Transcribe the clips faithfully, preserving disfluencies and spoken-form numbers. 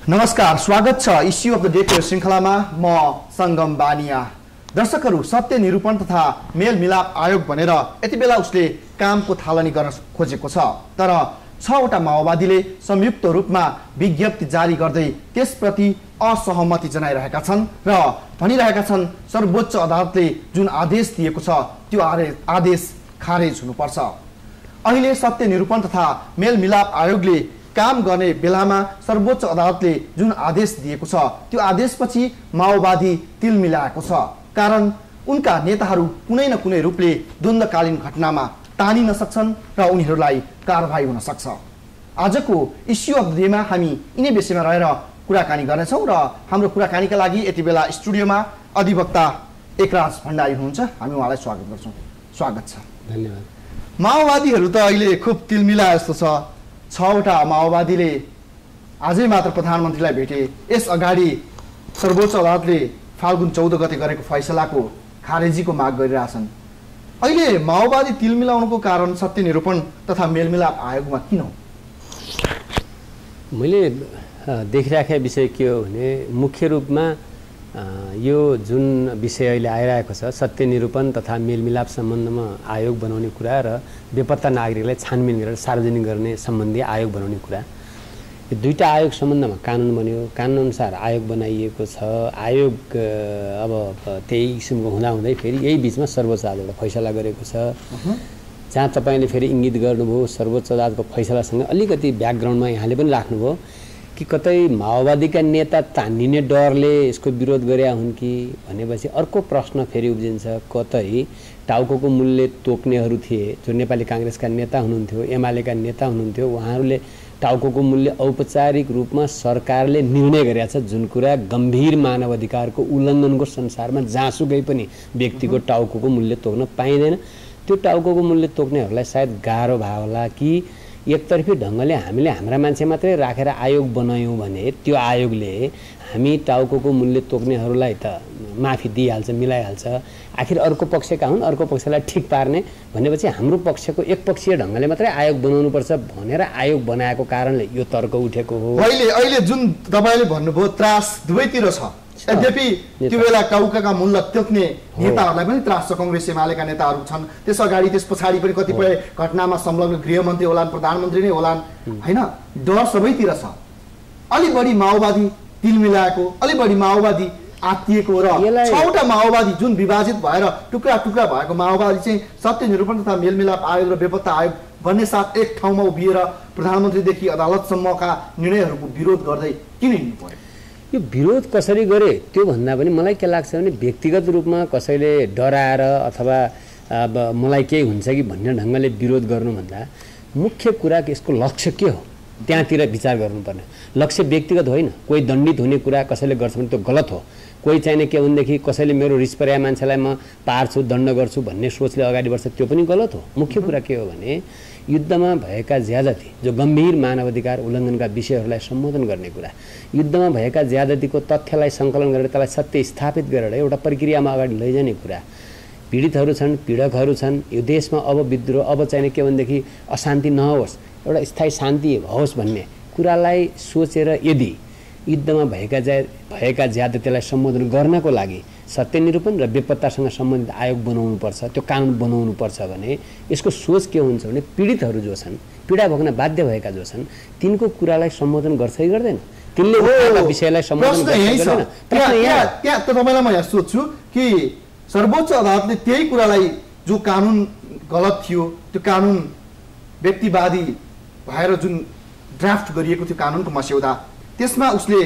नमस्कार, स्वागत छ इस्यु अफ द डेको श्रृङ्खलामा। म सङ्गम बानिया। दर्शकहरू, सत्य निरूपण तथा मेलमिलाप आयोग भनेर यति बेला उसले कामको थालनी गर्न खोजेको छ, तर छवटा माओवादीले संयुक्त रूपमा विज्ञप्ति जारी गर्दै त्यसप्रति असहमति जनाइरहेका छन् र भनिरहेका छन् सर्वोच्च अदालतले जुन आदेश दिएको छ त्यो आदेश खारेज हुनुपर्छ। अहिले सत्य निरूपण तथा मेलमिलाप आयोगले काम गर्ने बेलामा सर्वोच्च अदालतले जुन आदेश दिएको छ त्यो आदेशपछि माओवादी तिल मिलाएको छ, कारण उनका नेताहरू कुनै न कुनै रूपले द्वन्द्वकालीन घटनामा तानिन सक्छन् र उनीहरूलाई कारबाही हुन सक्छ। आजको इस्यु अफ द डेमा हामी यिनै विषयमा रहेर कुराकानी गर्नेछौँ र हाम्रो कुराकानीका लागि यति बेला स्टुडियोमा अधिवक्ता एकराज भण्डारी हुनुहुन्छ। हामी उहाँलाई स्वागत गर्छौँ। स्वागत छ। धन्यवाद। माओवादीहरू त अहिले खुब तिलमिला जस्तो छ। छवटा माओवादीले आजै मात्र प्रधानमन्त्रीलाई भेटे। यस अगाडि सर्वोच्च अदालतले फाल्गुन चौध गते गरेको फैसलाको खारेजीको माग गरिरहेछन्। अहिले माओवादी तिल मिलाउनुको कारण सत्य निरूपण तथा मेलमिलाप आयोगमा किन हो? मैले देखिराखेको विषय के हो भने मुख्य रूपमा यो जुन विषय अहिले आइरहेको छ सत्य निरूपण तथा मेलमिलाप सम्बन्धमा आयोग बनाउने कुरा र बेपत्ता नागरिकलाई छानबिन गरेर सार्वजनिक गर्ने सम्बन्धी आयोग बनाउने कुरा, यो दुईटा आयोग सम्बन्धमा कानुन बन्यो। कानुन अनुसार आयोग बनाइएको छ। आयोग अब त्यही किसिमको हुँदाहुँदै फेरि यही बिचमा सर्वोच्च अदालतले फैसला गरेको छ, जहाँ तपाईँले फेरि इङ्गित गर्नुभयो सर्वोच्च अदालतको फैसलासँग अलिकति ब्याकग्राउन्डमा यहाँले पनि राख्नुभयो कि कतै माओवादीका नेता तानिने डरले यसको विरोध गरेका हुन् कि भनेपछि अर्को प्रश्न फेरि उब्जिन्छ। कतै टाउको मूल्य तोक्नेहरू थिए जो नेपाली काङ्ग्रेसका नेता हुनुहुन्थ्यो, एमालेका नेता हुनुहुन्थ्यो, उहाँहरूले टाउको मूल्य औपचारिक रूपमा सरकारले निर्णय गरेका छ, जुन कुरा गम्भीर मानव अधिकारको उल्लङ्घनको संसारमा जहाँसुकै पनि व्यक्तिको टाउको मूल्य तोक्न पाइँदैन। त्यो टाउको मूल्य तोक्नेहरूलाई सायद गाह्रो भयो होला कि एकतर्फी ढङ्गले हामीले हाम्रा मान्छे मात्रै राखेर आयोग बनायौँ भने त्यो आयोगले हामी टाउको मूल्य तोक्नेहरूलाई त माफी दिइहाल्छ, मिलाइहाल्छ। आखिर अर्को पक्षका हुन्, अर्को पक्षलाई ठिक पार्ने भनेपछि हाम्रो पक्षको एकपक्षीय ढङ्गले मात्रै आयोग बनाउनुपर्छ भनेर आयोग बनाएको कारणले यो तर्क उठेको हो। अहिले अहिले जुन तपाईँले भन्नुभयो त्रास दुवैतिर छ, यद्यपि त्यो बेला टाउकाका मूल्य तोक्ने नेताहरूलाई पनि त्रास छ। कङ्ग्रेस एमालेका नेताहरू छन्, त्यस अगाडि त्यस पछाडि पनि कतिपय घटनामा संलग्न गृहमन्त्री होलान्, प्रधानमन्त्री नै होलान्, होइन? डर सबैतिर छ। अलि बढी माओवादी तिल मिलाएको, अलि बढी माओवादी आत्तिएको र छवटा माओवादी जुन विभाजित भएर टुक्रा टुक्रा भएको माओवादी चाहिँ सत्य निरूपण तथा मेलमिलाप आयोग र बेपत्ता आयोग भन्ने साथ एक ठाउँमा उभिएर प्रधानमन्त्रीदेखि अदालतसम्मका निर्णयहरूको विरोध गर्दै किन हिँड्नु पर्यो? यो विरोध कसरी गरे त्यो भन्दा पनि मलाई के लाग्छ भने व्यक्तिगत रूपमा कसैले डराएर अथवा अब मलाई केही हुन्छ कि भन्ने ढङ्गले विरोध गर्नुभन्दा मुख्य कुरा यसको लक्ष्य के हो त्यहाँतिर विचार गर्नुपर्ने। लक्ष्य व्यक्तिगत होइन, कोही दण्डित हुने कुरा कसैले गर्छ भने त्यो गलत हो। कोही चाहिने के भनेदेखि कसैले मेरो रिस परेका मान्छेलाई म पार्छु, दण्ड गर्छु भन्ने सोचले अगाडि बढ्छ, त्यो पनि गलत हो। मुख्य कुरा के हो भने युद्धमा भएका ज्यादती जो गम्भीर मानवाधिकार उल्लङ्घनका विषयहरूलाई सम्बोधन गर्ने कुरा, युद्धमा भएका ज्यादतीको तथ्यलाई सङ्कलन गरेर त्यसलाई सत्य स्थापित गरेर एउटा प्रक्रियामा अगाडि लैजाने कुरा। पीडितहरू छन्, पीडकहरू छन्, यो देशमा अब विद्रोह, अब चाहिने के भनेदेखि अशान्ति नहोस्, एउटा स्थायी शान्ति होस् भन्ने कुरालाई सोचेर यदि युद्धमा भएका ज्या भएका ज्यादतीलाई सम्बोधन गर्नको लागि सत्य निरूपण र बेपत्तासँग सम्बन्धित आयोग बनाउनुपर्छ, त्यो कानुन बनाउनुपर्छ भने यसको सोच के हुन्छ भने पीडितहरू जो छन्, पीडा भोग्न बाध्य भएका जो छन्, तिनको कुरालाई सम्बोधन गर्छ कि गर्दैन? तिनले विषयलाई सम्बोधन गर्दैन? त्यहाँ त तपाईँलाई म यहाँ सोध्छु कि सर्वोच्च अदालतले त्यही कुरालाई जो कानुन गलत थियो, त्यो कानुन व्यक्तिवादी भएर जुन ड्राफ्ट गरिएको थियो कानुनको मस्यौदा, त्यसमा उसले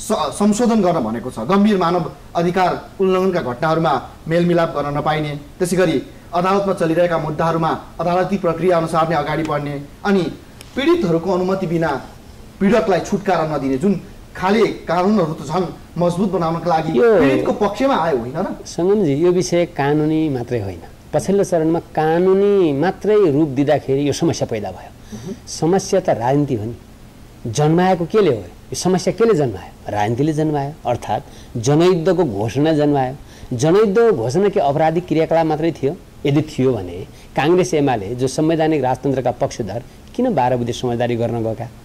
संशोधन गर्न भनेको छ। गम्भीर मानव अधिकार उल्लङ्घनका घटनाहरूमा मेलमिलाप गर्न नपाइने, त्यसै गरी अदालतमा चलिरहेका मुद्दाहरूमा अदालती प्रक्रिया अनुसार नै अगाडि बढ्ने, अनि पीडितहरूको अनुमति बिना पीडकलाई छुटकारा नदिने, जुन खाली कानुनहरू त झन् मजबुत बनाउनका लागि पीडितको पक्षमा आयो, होइन र? सङ्गमजी, यो विषय कानुनी मात्रै होइन, पछिल्लो चरणमा कानुनी मात्रै रूप दिँदाखेरि यो समस्या पैदा भयो। समस्या त राजनीति हो नि, जन्माएको केले हो? यो समस्या केले जन्मायो? राजनीतिले जन्मायो, अर्थात् जनयुद्धको घोषणा जन्मायो। जनयुद्धको घोषणा के अपराधिक क्रियाकलाप मात्रै थियो? यदि थियो भने काङ्ग्रेस एमाले जो संवैधानिक राजतन्त्रका पक्षधर किन बाह्र बुधे समझदारी गर्न गएका?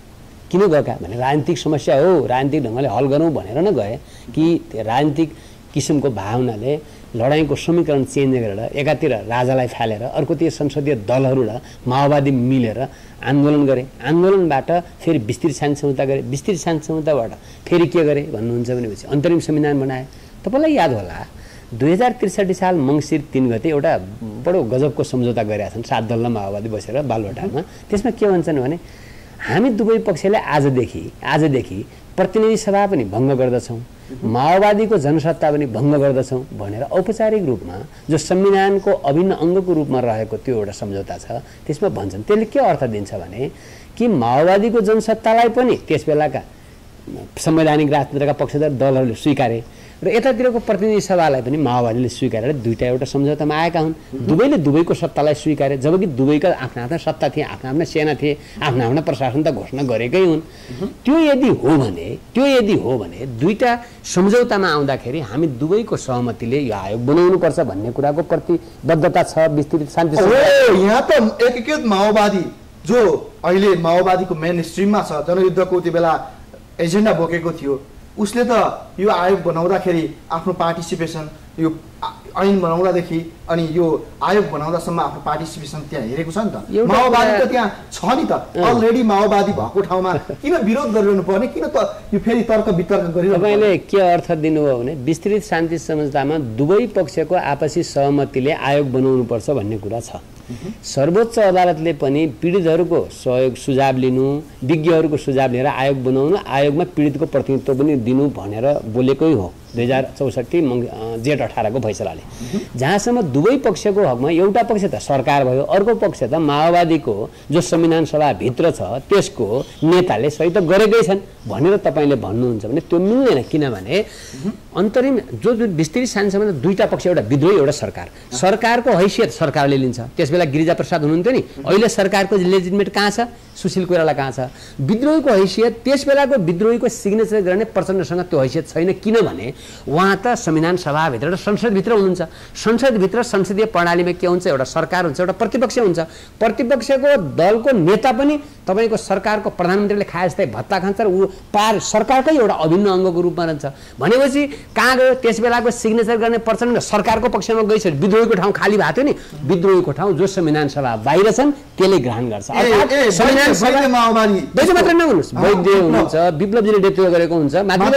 किन गएका भने राजनीतिक समस्या हो, राजनीतिक ढङ्गले हल गरौँ भनेर नै गए कि राजनीतिक किसिमको भावनाले लडाइँको समीकरण चेन्ज गरेर एकातिर राजालाई फालेर अर्कोतिर संसदीय दलहरू र माओवादी मिलेर आन्दोलन गरे। आन्दोलनबाट फेरि विस्तृत शान्ति संहिता गरे, विस्तृत शान्ति संहिताबाट फेरि के गरे भन्नुहुन्छ भनेपछि अन्तरिम संविधान बनाए। तपाईँलाई याद होला दुई हजार त्रिसठी साल मङ्सिर तीन गते एउटा बडो गजबको सम्झौता गरेका छन् सात दल र माओवादी बसेर बालुवाटारमा। त्यसमा के भन्छन् भने हामी दुवै पक्षले आजदेखि आजदेखि प्रतिनिधि सभा पनि भङ्ग गर्दछौँ, माओवादीको जनसत्ता पनि भङ्ग गर्दछौँ भनेर औपचारिक रूपमा जो संविधानको अभिन्न अङ्गको रूपमा रहेको त्यो एउटा सम्झौता छ त्यसमा भन्छन्। त्यसले के अर्थ दिन्छ भने कि माओवादीको जनसत्तालाई पनि त्यस बेलाका संवैधानिक राजतन्त्रका पक्षधर दलहरूले स्वीकारे र यतातिरको प्रतिनिधि सभालाई पनि माओवादीले स्वीकारेर दुईटा एउटा सम्झौतामा आएका हुन्। दुवैले दुवैको सत्तालाई स्वीकारे, जबकि दुवैका आफ्ना आफ्ना सत्ता थिए, आफ्ना आफ्ना सेना थिए, आफ्ना आफ्ना प्रशासन त घोषणा गरेकै हुन्। त्यो यदि हो भने त्यो यदि हो भने दुईटा सम्झौतामा आउँदाखेरि हामी दुवैको सहमतिले यो आयोग बनाउनुपर्छ भन्ने कुराको प्रतिबद्धता छ। विस्तृत शान्ति यहाँ त एकीकृत माओवादी जो अहिले माओवादीको मेन स्ट्रिममा छ, जनयुद्धको त्यो बेला एजेन्डा बोकेको थियो, उसले त यो आयोग बनाउँदाखेरि आफ्नो पार्टिसिपेसन यो ऐन बनाउँदादेखि अनि यो आयोग बनाउँदासम्म आफ्नो पार्टिसिपेसन त्यहाँ हेरेको छ नि त। माओवादी त त्यहाँ छ नि त, अलरेडी माओवादी भएको ठाउँमा किन विरोध गरिरहनु पर्ने, किन त यो फेरि तर्क वितर्क गरिरहनु? तपाईँले के अर्थ दिनुभयो भने विस्तृत शान्ति संहितामा दुवै पक्षको आपसी सहमतिले आयोग बनाउनुपर्छ भन्ने कुरा छ। सर्वोच्च अदालतले पनि पीडितहरूको सहयोग सुझाव लिनु, विज्ञहरूको सुझाव लिएर आयोग बनाउनु, आयोगमा पीडितको प्रतिनिधित्व पनि दिनु भनेर बोलेकै हो दुई हजार चौसठी जेठ अठारको फैसलाले। जहाँसम्म दुवै पक्षको हकमा एउटा पक्ष त सरकार भयो, अर्को पक्ष त माओवादीको जो संविधान सभाभित्र छ त्यसको नेताले सही त गरेकै छन् भनेर तपाईँले भन्नुहुन्छ भने त्यो मिल्दैन। किनभने अन्तरिम जो विस्तृत शान्ति संहिता दुईटा पक्ष, एउटा विद्रोही एउटा सरकार, सरकारको हैसियत सरकारले लिन्छ। त्यस बेला गिरिजाप्रसाद हुनुहुन्थ्यो नि, अहिले सरकारको लेजिटिमेट कहाँ छ? सुशील कोइराला कहाँ छ? विद्रोहीको हैसियत त्यस बेलाको विद्रोहीको सिग्नेचर गर्ने प्रचण्डसँग त्यो हैसियत छैन। किनभने उहाँ त संविधान सभाभित्र र संसदभित्र हुनुहुन्छ। संसदभित्र संसदीय प्रणालीमा के हुन्छ? एउटा सरकार हुन्छ, एउटा प्रतिपक्ष हुन्छ। प्रतिपक्षको दलको नेता पनि तपाईँको सरकारको प्रधानमन्त्रीले खाए जस्तै भत्ता खान्छ र ऊ पार सरकारकै एउटा अभिन्न अङ्गको रूपमा रहन्छ भनेपछि कहाँ गयो? त्यस बेलाको सिग्नेचर गर्ने प्रचण्ड सरकारको पक्षमा गइसक्यो, विद्रोहीको ठाउँ खाली भएको थियो नि, विद्रोहीको ठाउँ जो संविधान सभा बाहिर छन् त्यसले ग्रहण गर्छ। संविधान सभा माओवादी वैद्य मात्र नहुनुहोस्, वैद्य हुनुहुन्छ, विप्लवजीले नेतृत्व गरेको हुन्छ,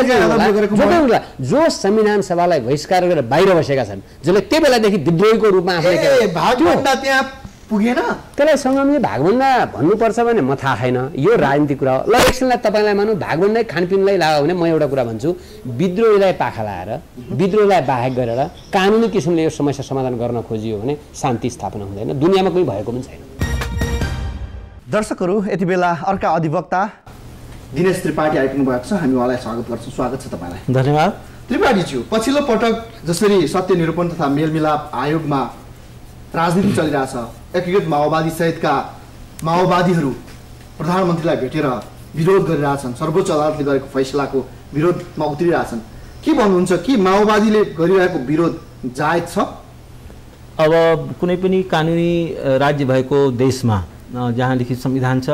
जो संविधान सभालाई बहिष्कार गरेर बाहिर बसेका छन्, जसले त्यो बेलादेखि विद्रोहीको रूपमा आफूले पुगेन, त्यसलाई सङ्गमले भागभन्दा भन्नुपर्छ भने म थाहा छैन। यो राजनीतिक कुरा हो। ल एकछिनलाई तपाईँलाई मानौँ भागभन्दै खानपिनलाई लाग्यो भने म एउटा कुरा भन्छु, विद्रोहीलाई पाखा लाएर विद्रोहीलाई बाहेक गरेर कानुनी किसिमले यो समस्या समाधान गर्न खोजियो भने शान्ति स्थापना हुँदैन, दुनियाँमा कोही भएको पनि छैन। दर्शकहरू, यति बेला अर्का अधिवक्ता दिनेश त्रिपाठी आइपुग्नु भएको छ, हामी उहाँलाई स्वागत गर्छौँ। स्वागत छ तपाईँलाई। धन्यवाद। त्रिपाठीज्यू, पछिल्लो पटक जसरी सत्य निरूपण तथा मेलमिलाप आयोगमा राजनीति चलिरहेछ, एकीकृत माओवादी सहितका माओवादीहरू प्रधानमन्त्रीलाई भेटेर विरोध गरिरहेछन्, सर्वोच्च अदालतले गरेको फैसलाको विरोधमा उत्रिरहेछन्, के भन्नुहुन्छ? कि माओवादीले गरिरहेको विरोध जायज छ? अब कुनै पनि कानुनी राज्य भएको देशमा जहाँ लिखित संविधान छ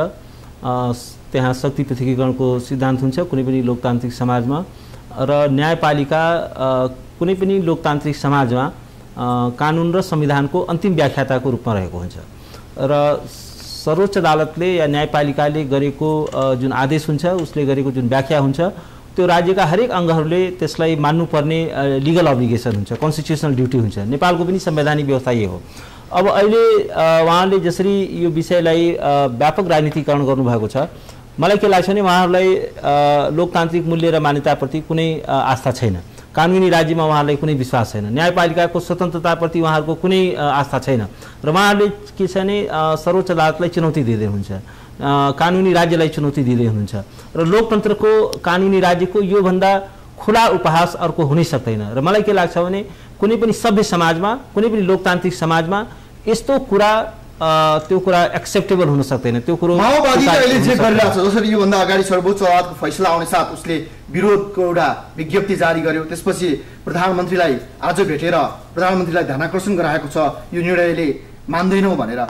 त्यहाँ शक्ति पृथकीकरणको सिद्धान्त हुन्छ कुनै पनि लोकतान्त्रिक समाजमा, र न्यायपालिका कुनै पनि लोकतान्त्रिक समाजमा कानुन र संविधानको अन्तिम व्याख्याताको रूपमा रहेको हुन्छ। र सर्वोच्च अदालतले या न्यायपालिकाले गरेको जुन आदेश हुन्छ, उसले गरेको जुन व्याख्या हुन्छ, त्यो राज्यका हरेक अङ्गहरूले त्यसलाई मान्नुपर्ने लिगल अब्लिगेसन हुन्छ, कन्स्टिट्युसनल ड्युटी हुन्छ। नेपालको पनि संवैधानिक व्यवस्था यही हो। अब अहिले उहाँले जसरी यो विषयलाई व्यापक राजनीतिकरण गर्नुभएको छ, मलाई के लाग्छ भने उहाँहरूलाई लोकतान्त्रिक मूल्य र मान्यताप्रति कुनै आस्था छैन, कानुनी राज्यमा उहाँहरूलाई कुनै विश्वास छैन, न्यायपालिकाको स्वतन्त्रताप्रति उहाँहरूको कुनै आस्था छैन, र उहाँहरूले के छ भने सर्वोच्च अदालतलाई चुनौती दिँदै हुनुहुन्छ, कानुनी राज्यलाई चुनौती दिँदै हुनुहुन्छ। र लोकतन्त्रको कानुनी राज्यको योभन्दा खुला उपहास अर्को हुनै सक्दैन। र मलाई के लाग्छ भने कुनै पनि सभ्य समाजमा, कुनै पनि लोकतान्त्रिक समाजमा यस्तो कुरा त्यो कुरा एक्सेप्टेबल हुन सक्दैन। त्यो कुरो माओवादीले अहिले जे गरिरहेको छ, जसरी योभन्दा अगाडि सर्वोच्च अदालतको फैसला आउने साथ उसले विरोधको एउटा विज्ञप्ति जारी गर्यो, त्यसपछि प्रधानमन्त्रीलाई आज भेटेर प्रधानमन्त्रीलाई ध्यानाकर्षण गराएको छ यो निर्णयले मान्दैनौ भनेर,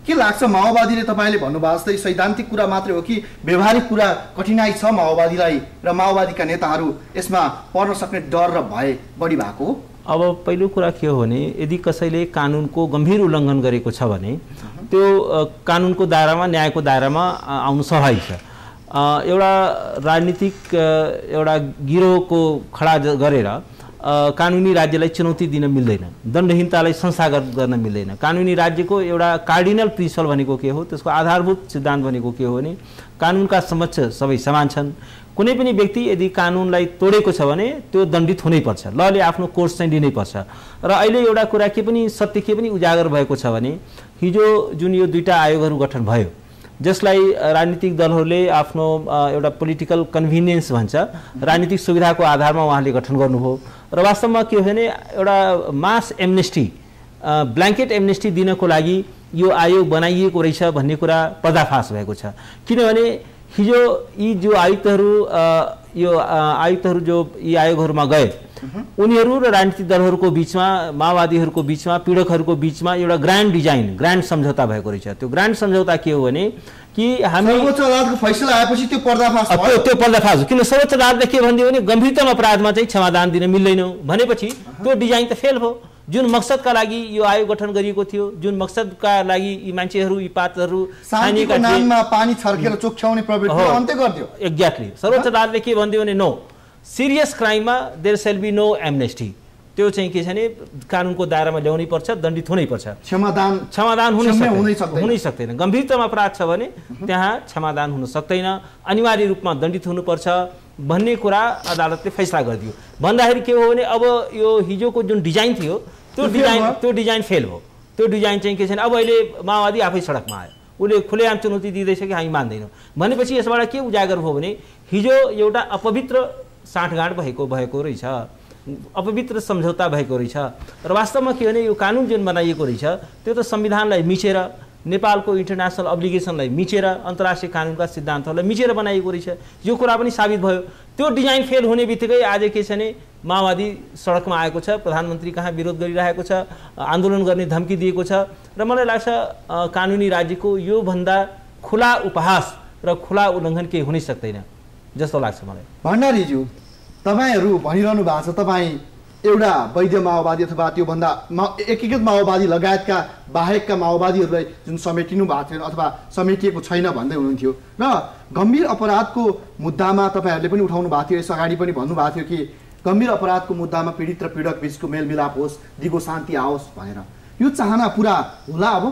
के लाग्छ माओवादीले तपाईँले भन्नुभएको जस्तै सैद्धान्तिक कुरा मात्रै हो कि व्यवहारिक कुरा कठिनाइ छ माओवादीलाई र माओवादीका नेताहरू यसमा पर्न सक्ने डर र भय बढी भएको हो? अब पहिलो कुरा के हो भने यदि कसैले कानुनको गम्भीर उल्लङ्घन गरेको छ भने त्यो कानुनको दायरामा न्यायको दायरामा आउनु स्वाभाविक छ। एउटा राजनीतिक एउटा गिरोहको खडा गरेर कानुनी राज्यलाई चुनौती दिन मिल्दैन, दण्डहीनतालाई संस्थागत गर्न मिल्दैन। कानुनी राज्यको एउटा कार्डिनल प्रिन्सिपल भनेको के हो, त्यसको आधारभूत सिद्धान्त भनेको के हो भने कानुनका समक्ष सबै समान छन्। कुनै पनि व्यक्ति यदि कानुनलाई तोडेको छ भने त्यो दण्डित हुनैपर्छ, लले आफ्नो कोर्स चाहिँ लिनैपर्छ। र अहिले एउटा कुरा के पनि सत्य के पनि उजागर भएको छ भने हिजो जुन यो दुईटा आयोगहरू गठन भयो जसलाई राजनीतिक दलहरूले आफ्नो एउटा पोलिटिकल कन्भिनियन्स भन्छ, राजनीतिक सुविधाको आधारमा उहाँले गठन गर्नुभयो र वास्तवमा के हो भने एउटा मास एमनेस्टी ब्ल्याङ्केट एमनेस्टी दिनको लागि यो आयोग बनाइएको रहेछ भन्ने कुरा पर्दाफास भएको छ। किनभने हिजो यी जो आयुक्तहरू यो आयुक्तहरू जो यी आयोगहरूमा गए उनीहरू र राजनीतिक दलहरूको बिचमा, माओवादीहरूको बिचमा, पीडकहरूको बिचमा एउटा ग्रान्ड डिजाइन ग्रान्ड सम्झौता भएको रहेछ। त्यो ग्रान्ड सम्झौता के हो भने कि हामी सर्वोच्च अदालतको फैसला आएपछि त्यो पर्दाफास भयो। त्यो पर्दाफास हो, किन सर्वोच्च अदालतले के भनिदियो भने गम्भीरतम अपराधमा चाहिँ क्षमादान दिन मिल्दैन भनेपछि त्यो डिजाइन त फेल भयो। जुन मकसदका लागि यो आयोग गठन गरिएको थियो, जुन मकसदका लागि यी मान्छेहरू यी पात्रहरू शान्तिको नाममा पानी छर्केर चोख्याउने प्रवृत्ति अन्त्य गरिदियो। एक्ज्याक्टली, सर्वोच्च अदालतले के भनिदियो भने नो सिरियस क्राइममा there shall be no amnesty. त्यो चाहिँ के छ भने कानुनको दायरामा ल्याउनै पर्छ, दण्डित हुनै पर्छ। क्षमादान क्षमादान हुनै हुनै सक्दैन। गम्भीरतम अपराध छ भने त्यहाँ क्षमादान हुन सक्दैन, अनिवार्य रूपमा दण्डित हुनुपर्छ भन्ने कुरा अदालतले फैसला गरिदियो। भन्दाखेरि के हो भने अब यो हिजोको जुन डिजाइन थियो त्यो डिजाइन त्यो डिजाइन फेल भयो। त्यो डिजाइन चाहिँ के छ भने अब अहिले माओवादी आफै सडकमा आयो, उसले खुलेआम चुनौती दिँदैछ कि हामी मान्दैनौँ भनेपछि यसबाट के उजागर भयो भने हिजो एउटा अपवित्र साँठगाँठ भएको भएको रहेछ, अपवित्र सम्झौता भएको रहेछ। र वास्तवमा के भने यो कानुन जुन बनाइएको रहेछ त्यो त संविधानलाई मिचेर, नेपालको इन्टरनेसनल अब्लिगेसनलाई मिचेर, अन्तर्राष्ट्रिय कानुनका सिद्धान्तहरूलाई मिचेर बनाइएको रहेछ। यो कुरा पनि साबित भयो। त्यो डिजाइन फेल हुने बित्तिकै आज के छ भने माओवादी सडकमा आएको छ, प्रधानमन्त्री कहाँ विरोध गरिरहेको छ, आन्दोलन गर्ने धम्की दिएको छ। र मलाई लाग्छ कानुनी राज्यको योभन्दा खुला उपहास र खुला उल्लङ्घन केही हुनै सक्दैन जस्तो लाग्छ मलाई। भण्डारीज्यू, तपाईँहरू भनिरहनु भएको छ तपाईँ एउटा वैध माओवादी अथवा त्योभन्दा मा एकीकृत माओवादी लगायतका बाहेकका माओवादीहरूलाई जुन समेटिनु भएको थियो अथवा समेटिएको छैन भन्दै हुनुहुन्थ्यो र गम्भीर अपराधको मुद्दामा तपाईँहरूले पनि उठाउनु भएको थियो। यस अगाडि पनि भन्नुभएको थियो कि गम्भीर अपराधको मुद्दामा पीडित र पीडक बिचको मेलमिलाप होस्, दिगो शान्ति आओस् भनेर। यो चाहना पुरा होला? अब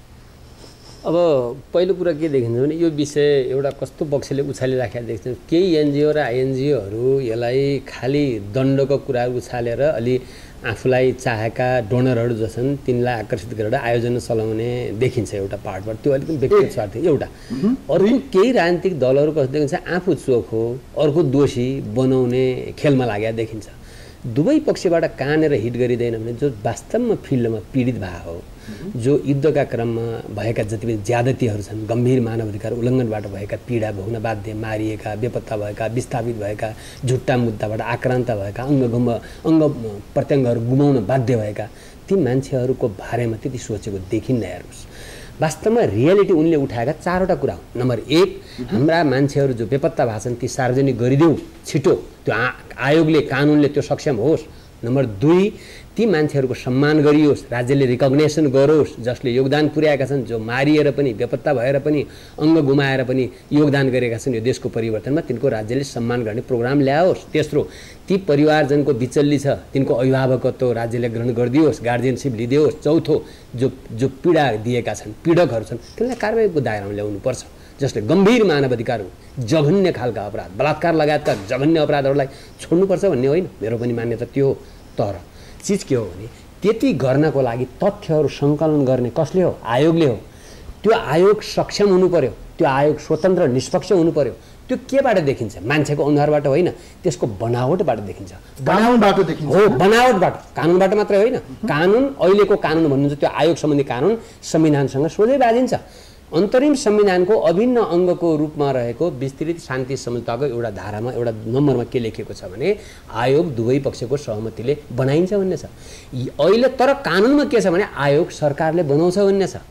अब पहिलो कुरा के देखिन्छ भने यो विषय एउटा कस्तो पक्षले उछालिराखेका देखिन्छ। केही एनजिओ र आइएनजिओहरू यसलाई खालि दण्डको कुराहरू उछालेर अलि आफूलाई चाहेका डोनरहरू जसन् तिनलाई आकर्षित गरेर आयोजना चलाउने देखिन्छ एउटा पार्टबाट। त्यो अलिकति व्यक्तिगत स्वार्थ एउटा। अर्को केही राजनीतिक दलहरू कस्तो देखिन्छ आफू चोखो अर्को दोषी बनाउने खेलमा लागेका देखिन्छ। दुवै पक्षबाट कहाँनिर हिट गरिँदैन भने जो वास्तवमा फिल्डमा पीडित भएको हो, जो युद्धका क्रममा भएका जति पनि ज्यादतीहरू छन्, गम्भीर मानवाधिकार उल्लङ्घनबाट भएका पीडा भोग्न बाध्य, मारिएका, बेपत्ता भएका, विस्थापित भएका, झुट्टा मुद्दाबाट आक्रान्त भएका, अङ्गगम्ब अङ्ग प्रत्यङ्गहरू गुमाउन बाध्य भएका ती मान्छेहरूको बारेमा त्यति सोचेको देखिन्न। हेर्नुहोस्, वास्तवमा रियालिटी उनले उठाएका चारवटा कुरा हो। नम्बर एक, हाम्रा मान्छेहरू जो बेपत्ता भएको छन् ती सार्वजनिक गरिदेऊ छिटो, त्यो आयोगले कानुनले त्यो सक्षम होस्। नम्बर दुई, ती मान्छेहरूको सम्मान गरियोस्, राज्यले रिकग्नेसन गरोस् जसले योगदान पुर्याएका छन्, जो मारिएर पनि बेपत्ता भएर पनि अङ्ग गुमाएर पनि योगदान गरेका छन् यो देशको परिवर्तनमा, तिनको राज्यले सम्मान गर्ने प्रोग्राम ल्याओस्। तेस्रो, ती परिवारजनको बिचल्ली छ तिनको अभिभावकत्व राज्यले ग्रहण गरिदियोस्, गार्जियनसिप लिदियोस्। चौथो, जो जो पीडा दिएका छन्, पीडकहरू छन्, तिनलाई कारबाहीको दायरामा ल्याउनुपर्छ जसले गम्भीर मानवाधिकार जघन्य खालका अपराध, बलात्कार लगायतका जघन्य अपराधहरूलाई छोड्नुपर्छ भन्ने होइन, मेरो पनि मान्यता त्यो हो। तर चिज के हो भने त्यति गर्नको लागि तथ्यहरू सङ्कलन गर्ने कसले हो? आयोगले हो। त्यो आयोग सक्षम हुनु पर्यो, त्यो आयोग स्वतन्त्र निष्पक्ष हुनु पर्यो। त्यो केबाट देखिन्छ? मान्छेको अनुहारबाट होइन, त्यसको बनावटबाट देखिन्छ। बनावटबाट देखिन्छ हो, बनावटबाट, कानुनबाट मात्रै होइन। कानुन अहिलेको कानुन भन्नुहुन्छ त्यो आयोग सम्बन्धी कानुन संविधानसँग सोझै बाँधिन्छ। अन्तरिम संविधानको अभिन्न अङ्गको रूपमा रहेको विस्तृत शान्ति समझौताको एउटा धारामा एउटा नम्बरमा के लेखेको छ भने आयोग दुवै पक्षको सहमतिले बनाइन्छ भन्ने छ। अहिले तर कानुनमा के छ भने आयोग सरकारले बनाउँछ भन्ने छ।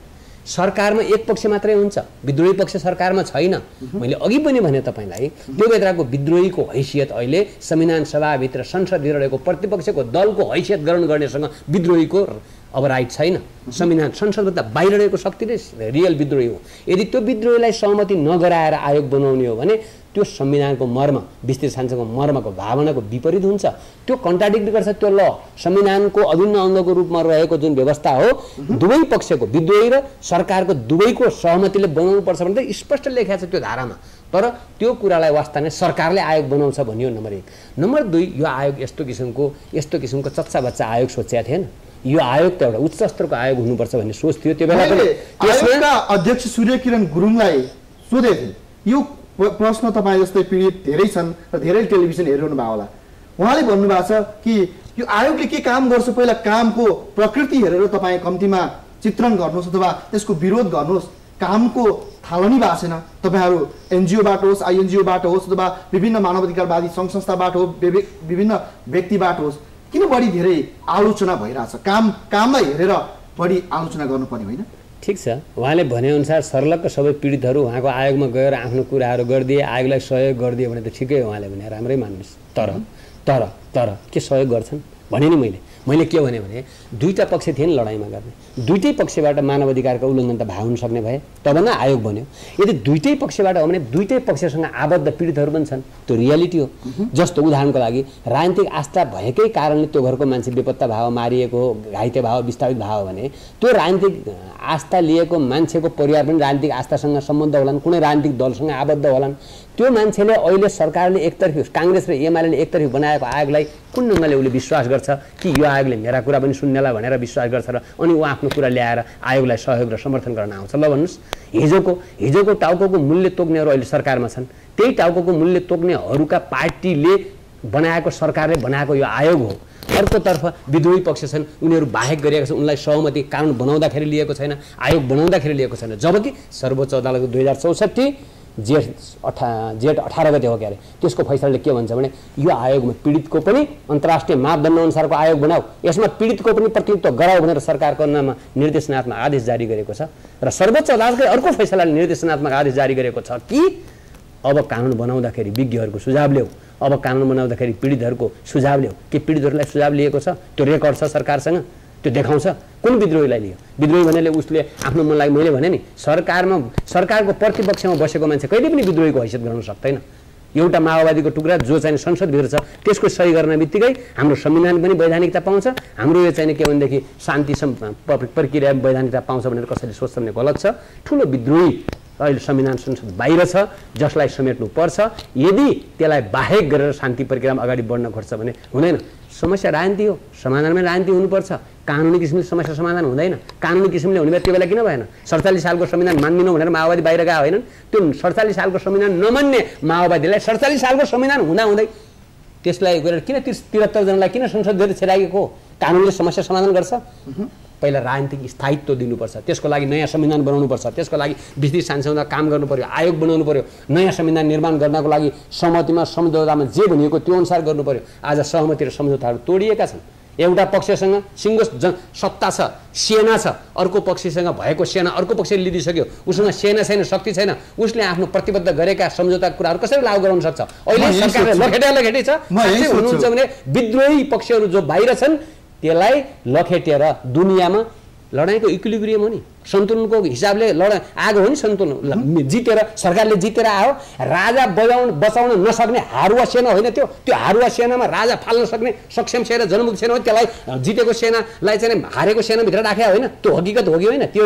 सरकारमा एक पक्ष मात्रै हुन्छ, विद्रोही पक्ष सरकारमा छैन। मैले अघि पनि भने तपाईँलाई त्यो भित्रको विद्रोहीको हैसियत अहिले संविधान सभाभित्र संसदभित्र रहेको प्रतिपक्षको दलको हैसियत ग्रहण गर्नेसँग विद्रोहीको अब राइट छैन। संविधान संसदभन्दा बाहिर रहेको शक्ति नै रियल विद्रोही हो। यदि त्यो विद्रोहीलाई सहमति नगराएर आयोग बनाउने हो भने त्यो संविधानको मर्म, विस्तृत शासनको मर्मको भावनाको विपरीत हुन्छ। त्यो कन्ट्राडिक्ट गर्छ त्यो ल। संविधानको अभिन्न अङ्गको रूपमा रहेको जुन व्यवस्था हो, दुवै पक्षको विद्रोही र सरकारको दुवैको सहमतिले बनाउनुपर्छ भनेर स्पष्ट लेखेको छ त्यो धारामा। तर त्यो कुरालाई वास्ता नै सरकारले आयोग बनाउँछ भनियो नम्बर एक। नम्बर दुई, यो आयोग यस्तो किसिमको यस्तो किसिमको चच्चा बच्चा आयोग सोचेको थिएन। यो आयोग त एउटा उच्च स्तरको आयोग हुनुपर्छ भन्ने सोच थियो त्यो बेला पनि। आयोगका अध्यक्ष सूर्यकिरण गुरुङलाई सोधेको थिए, यो प्रश्न तपाईँ जस्तै पीडित धेरै छन् र धेरै टेलिभिजन हेरिरहनु भएको होला, उहाँले भन्नुभएको छ कि यो आयोगले के काम गर्छ, पहिला कामको प्रकृति हेरेर तपाईँ कम्तीमा चित्रण गर्नुहोस् अथवा त्यसको विरोध गर्नुहोस्। कामको थालनी भएको छैन। तपाईँहरू एनजिओबाट होस्, आइएनजिओबाट होस् अथवा विभिन्न मानवाधिकारवादी सङ्घ संस्थाबाट होस्, विभिन्न व्यक्तिबाट होस्, किन बढी धेरै आलोचना भइरहेछ? काम कामलाई हेरेर बढी आलोचना गर्नुपर्ने होइन? ठिक छ, उहाँले भनेअनुसार सर्लक्क सबै पीडितहरू उहाँको आयोगमा गएर आफ्नो कुराहरू गरिदिए, आयोगलाई सहयोग गरिदिए भने त ठिकै हो, उहाँले भने राम्रै मान्नुहोस्। तर तर तर के सहयोग गर्छन् भने नि मैले मैले के भने भने दुईटा पक्ष थिए नि लडाइँमा गर्ने, दुईटै पक्षबाट मानव अधिकारको उल्लङ्घन त भए हुन सक्ने भए तब न आयोग बन्यो। यदि दुईटै पक्षबाट हो भने दुईटै पक्षसँग आबद्ध पीडितहरू पनि छन्, त्यो रियालिटी हो। जस्तो उदाहरणको लागि राजनीतिक आस्था भएकै कारणले त्यो घरको मान्छे बेपत्ता भाव, मारिएको, घाइते भाव, विस्थापित भाव भने त्यो राजनीतिक आस्था लिएको मान्छेको परिवार पनि राजनीतिक आस्थासँग सम्बन्ध होलान्, कुनै राजनीतिक दलसँग आबद्ध होलान्। त्यो मान्छेले अहिले सरकारले एकतर्फी, काङ्ग्रेस र एमाले एकतर्फी बनाएको आयोगलाई कुन ढङ्गले उसले विश्वास गर्छ कि यो आयोगले मेरा कुरा पनि सुन्नेला भनेर विश्वास गर्छ र अनि ऊ आफ्नो कुरा ल्याएर आयोगलाई सहयोग र समर्थन गर्न आउँछ? ल भन्नुहोस्, हिजोको हिजोको टाउकोको मूल्य तोक्नेहरू अहिले सरकारमा छन्, त्यही टाउकोको मूल्य तोक्नेहरूका पार्टीले बनाएको, सरकारले बनाएको यो आयोग हो। अर्कोतर्फ विद्रोही पक्ष छन्, उनीहरू बाहेक गरिएका छन्, उनलाई सहमति कानुन बनाउँदाखेरि लिएको छैन, आयोग बनाउँदाखेरि लिएको छैन। जबकि सर्वोच्च अदालतको दुई हजार चौसठी जेठ अठा जेठ अठार गते हो क्या अरे, त्यसको फैसलाले के भन्छ भने यो आयोगमा पीडितको पनि अन्तर्राष्ट्रिय मापदण्ड अनुसारको आयोग बनाऊ, यसमा पीडितको पनि प्रतिनिधित्व गराऊ भनेर सरकारको नाममा निर्देशनात्मक आदेश जारी गरेको छ। र सर्वोच्च अदालतले अर्को फैसलाले निर्देशनात्मक आदेश जारी गरेको छ कि अब कानुन बनाउँदाखेरि विज्ञहरूको सुझाव ल्याऊ, अब कानुन बनाउँदाखेरि पीडितहरूको सुझाव ल्याऊ। के पीडितहरूलाई सुझाव लिएको छ? त्यो रेकर्ड छ सरकारसँग, त्यो देखाउँछ कुन विद्रोहीलाई लियो। विद्रोही भनेले उसले आफ्नो मनलाई, मैले भने नि सरकारमा सरकारको प्रतिपक्षमा बसेको मान्छे कहिले पनि विद्रोहीको हैसियत गर्न सक्दैन। एउटा माओवादीको टुक्रा जो चाहिँ संसदभित्र छ त्यसको सही गर्न बित्तिकै हाम्रो संविधान पनि वैधानिकता पाउँछ, हाम्रो यो चाहिँ के भनेदेखि शान्ति प्रक्रिया वैधानिकता पाउँछ भनेर कसैले सोच्छ भने गलत छ। ठुलो विद्रोही अहिले संविधान संसद बाहिर छ जसलाई समेट्नु पर्छ। यदि त्यसलाई बाहेक गरेर शान्ति प्रक्रियामा अगाडि बढ्न खोज्छ भने हुँदैन। समस्या राजनीति हो, समाधानमै राजनीति हुनुपर्छ। कानुनी किसिमले समस्या समाधान हुँदैन। कानुनी किसिमले हुने भए त्यो बेला किन भएन? सडचालिस सालको संविधान मान्दिनँ भनेर माओवादी बाहिर गए होइनन्। त्यो सडचालिस सालको संविधान नमान्ने माओवादीलाई सडचालिस सालको संविधान हुँदाहुँदै त्यसलाई गएर किन त्रिहत्तर जनालाई किन संसदभित्र छिराएको? कानुनले समस्या समाधान गर्छ? पहिला राजनीतिक स्थायित्व दिनुपर्छ, त्यसको लागि नयाँ संविधान बनाउनुपर्छ, त्यसको लागि विस्तृत शासनमा काम गर्नु पर्यो, आयोग बनाउनु पर्यो, नयाँ संविधान निर्माण गर्नको लागि सहमतिमा सम्झौतामा जे भनिएको त्यो अनुसार गर्नु पर्यो। आज सहमति र सम्झौताहरू तोडिएका छन्। एउटा पक्षसँग सिङ्गो जन सत्ता छ, सेना छ, अर्को पक्षसँग भएको सेना अर्को पक्षले लिदिसक्यो, उसँग सेना छैन, शक्ति छैन, उसले आफ्नो प्रतिबद्ध गरेका सम्झौताको कुराहरू कसरी लागू गराउन सक्छ? अहिले सरकारले लखेटे लखेटे छ। हुनुहुन्छ भने विद्रोही पक्षहरू जो बाहिर छन् त्यसलाई लखेटेर दुनियाँमा लडाइँको इक्विलिब्रियम हो नि, सन्तुलनको हिसाबले लडाइँ आएको हो नि, सन्तुलन जितेर सरकारले जितेर आयो। राजा बजाउन बचाउन नसक्ने हारुवा सेना होइन त्यो, त्यो हारुवा सेनामा राजा फाल्न सक्ने सक्षम सेना, जनमुख सेना हो। त्यसलाई जितेको सेनालाई चाहिँ हारेको सेनाभित्र राखे होइन, त्यो हकीकत हो कि होइन? त्यो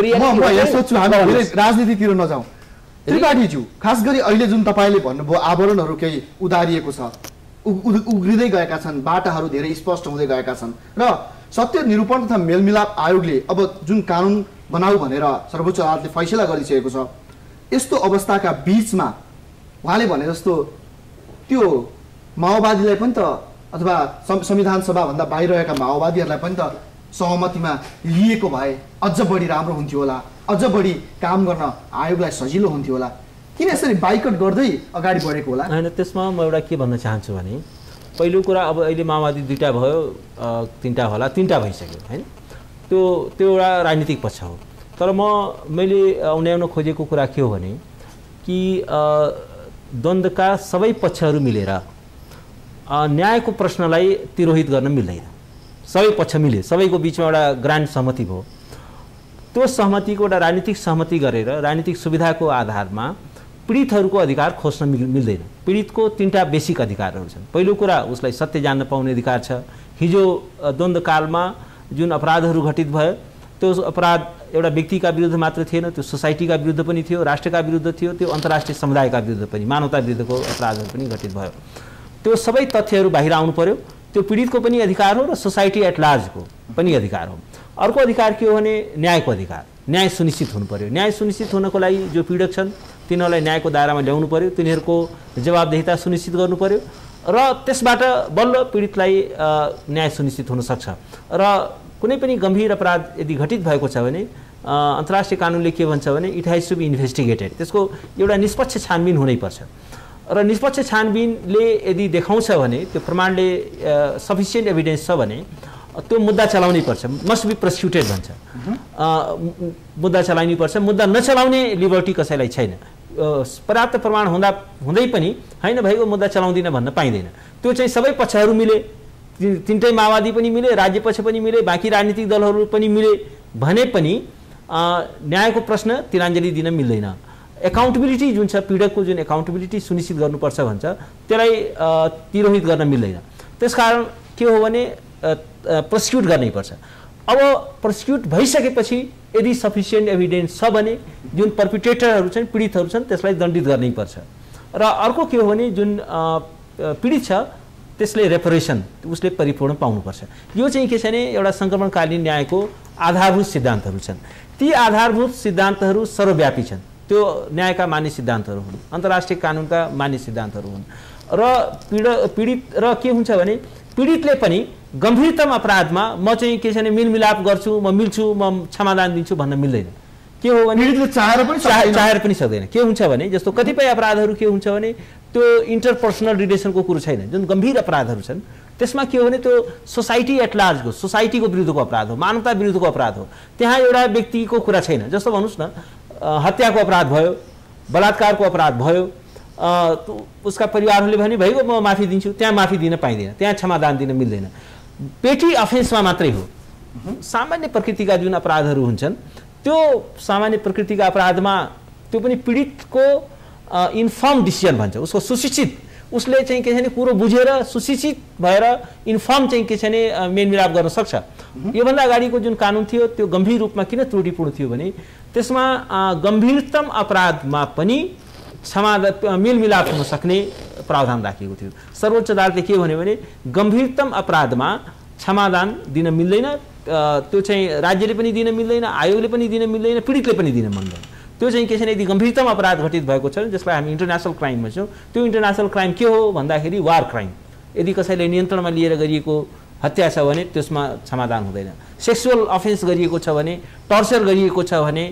राजनीतितिर नजाउँ। त्रिपाठीज्यू, खास गरी अहिले जुन तपाईँले भन्नुभयो आवरणहरू केही उदारिएको छ, उग्रिँदै गएका छन्, बाटाहरू धेरै स्पष्ट हुँदै गएका छन् र सत्य निरूपण तथा मेलमिलाप आयोगले अब जुन कानुन बनाऊ भनेर सर्वोच्च अदालतले फैसला गरिसकेको छ, यस्तो अवस्थाका बीचमा उहाँले भने जस्तो त्यो माओवादीलाई पनि त अथवा संविधान सभाभन्दा बाहिर रहेका माओवादीहरूलाई पनि त सहमतिमा लिएको भए अझ बढी राम्रो हुन्थ्यो होला, अझ बढी काम गर्न आयोगलाई सजिलो हुन्थ्यो होला। किन यसरी बाइकट गर्दै अगाडि बढेको होला? होइन, त्यसमा म एउटा के भन्न चाहन्छु भने पहिलो कुरा अब अहिले माओवादी दुईवटा भयो, तिनवटा होला, तिनवटा भइसक्यो होइन। त्यो त्यो एउटा राजनीतिक पक्ष हो। तर म मैले उन्याउन खोजेको कुरा के हो भने कि द्वन्द्वका सबै पक्षहरू मिलेर न्यायको प्रश्नलाई तिरोहित गर्न मिल्दैन। सबै पक्ष मिले, सबैको बिचमा एउटा ग्रान्ड सहमति भयो। त्यो सहमतिको एउटा राजनीतिक सहमति गरेर राजनीतिक सुविधाको आधारमा पीडितहरूको अधिकार खोज्न मिल्दैन। पीडितको तीनटा बेसिक अधिकारहरू छन्। पहिलो कुरा उसलाई सत्य जान्न पाउने अधिकार छ। हिजो द्वन्द्वकालमा जुन अपराधहरू घटित भयो त्यो अपराध एउटा व्यक्तिका विरुद्ध मात्र थिएन, त्यो सोसाइटीका विरुद्ध पनि थियो, राष्ट्रका विरुद्ध थियो, त्यो अन्तर्राष्ट्रिय समुदायका विरुद्ध पनि, मानवता विरुद्धको अपराधहरू पनि घटित भयो। त्यो सबै तथ्यहरू बाहिर आउनु पर्यो। त्यो पीडितको पनि अधिकार हो र सोसाइटी एट लार्जको पनि अधिकार हो। अर्को अधिकार के हो भने न्यायको अधिकार। न्याय सुनिश्चित हुनु पर्यो। न्याय सुनिश्चित हुनको लागि जो पीडक छन् तिनीहरूलाई न्यायको दायरामा ल्याउनु पर्यो, तिनीहरूको जवाबदेहिता सुनिश्चित गर्नु पर्यो र त्यसबाट बल्ल पीडितलाई न्याय सुनिश्चित हुन सक्छ। र कुनै पनि गम्भीर अपराध यदि घटित भएको छ भने अन्तर्राष्ट्रिय कानुनले के भन्छ भने it has to be investigated. त्यसको एउटा निष्पक्ष छानबिन हुनैपर्छ र निष्पक्ष छानबिनले यदि देखाउँछ भने त्यो प्रमाणले सफिसियन्ट एभिडेन्स छ भने त्यो मुद्दा चलाउनै पर्छ। मस्ट बी प्रोसिक्युटेड भन्छ। मुद्दा चलाउनै पर्छ। मुद्दा नचलाउने लिबर्टी कसैलाई छैन। पर्याप्त प्रमाण हुँदा हुँदै पनि होइन भएको मुद्दा चलाउँदिन भन्न पाइँदैन। त्यो चाहिँ सबै पक्षहरू मिले, तिनटै माओवादी पनि मिले, राज्य पक्ष पनि मिले, बाँकी राजनीतिक दलहरू पनि मिले भने पनि न्यायको प्रश्न तिराञ्जली दिन मिल्दैन। एकाउन्टेबिलिटी जुन छ, पीडकको जुन एकाउन्टेबिलिटी सुनिश्चित गर्नुपर्छ भन्छ, त्यसलाई तिरोहित गर्न मिल्दैन। त्यसकारण के हो भने प्रोसिक्युट गर्नैपर्छ। अब प्रोसिक्युट भइसकेपछि यदि सफिसियन्ट एभिडेन्स छ भने जुन पर्पिट्रेटरहरू छन्, पीडितहरू छन्, त्यसलाई दण्डित गर्नैपर्छ। र अर्को के हो भने जुन पीडित छ त्यसले रेपरेसन उसले परिपूर्ण पाउनुपर्छ। यो चाहिँ के छ भने एउटा सङ्क्रमणकालीन न्यायको आधारभूत सिद्धान्तहरू छन्। ती आधारभूत सिद्धान्तहरू सर्वव्यापी छन्। त्यो न्यायका मान्य सिद्धान्तहरू हुन्, अन्तर्राष्ट्रिय कानुनका मान्य सिद्धान्तहरू हुन्। र पीड पीडित र के हुन्छ भने पीडितले पनि गम्भीरतम अपराधमा म चाहिँ के छ भने मिलमिलाप गर्छु, म मिल्छु, म क्षमादान दिन्छु भन्न मिल्दैन। के हो भने चाहेर पनि चाहेर पनि सक्दैन। के हुन्छ भने जस्तो कतिपय अपराधहरू के हुन्छ भने त्यो इन्टरपर्सनल रिलेसनको कुरो छैन। जुन गम्भीर अपराधहरू छन् त्यसमा के हो भने त्यो सोसाइटी एट लार्जको, सोसाइटीको विरुद्धको अपराध हो, मानवता विरुद्धको अपराध हो। त्यहाँ एउटा व्यक्तिको कुरा छैन। जस्तो भन्नुहोस् न, हत्याको अपराध भयो, बलात्कारको अपराध भयो, उसका परिवारहरूले भने भइगयो म माफी दिन्छु, त्यहाँ माफी दिन पाइँदैन, त्यहाँ क्षमादान दिन मिल्दैन। पेटी अफेन्समा मात्रै हो। सामान्य प्रकृतिका जुन अपराधहरू हुन्छन् त्यो सामान्य प्रकृतिका अपराधमा त्यो पनि पीडितको इन्फर्म डिसिजन भन्छ, उसको सुशिक्षित, उसले चाहिँ के छ भने कुरो बुझेर सुशिक्षित भएर इन्फर्म चाहिँ के छ भने मेलमिलाप गर्न सक्छ। योभन्दा अगाडिको जुन कानुन थियो त्यो गम्भीर रूपमा किन त्रुटिपूर्ण थियो भने त्यसमा गम्भीरतम अपराधमा पनि क्षमा मेलमिलाप हुन सक्ने प्रावधान राखिएको थियो। सर्वोच्च अदालतले के भन्यो भने गम्भीरतम अपराधमा क्षमादान दिन मिल्दैन, त्यो चाहिँ राज्यले पनि दिन मिल्दैन, आयोगले पनि दिन मिल्दैन, पीडितले पनि दिन मिल्दैन। त्यो चाहिँ के छ भने यदि गम्भीरतम अपराध घटित भएको छ जसलाई हामी इन्टरनेसनल क्राइम भन्छौँ, त्यो इन्टरनेसनल क्राइम के हो भन्दाखेरि वार क्राइम। यदि कसैले नियन्त्रणमा लिएर गरिएको हत्या छ भने त्यसमा क्षमादान हुँदैन। सेक्सुअल अफेन्स गरिएको छ भने, टर्चर गरिएको छ भने,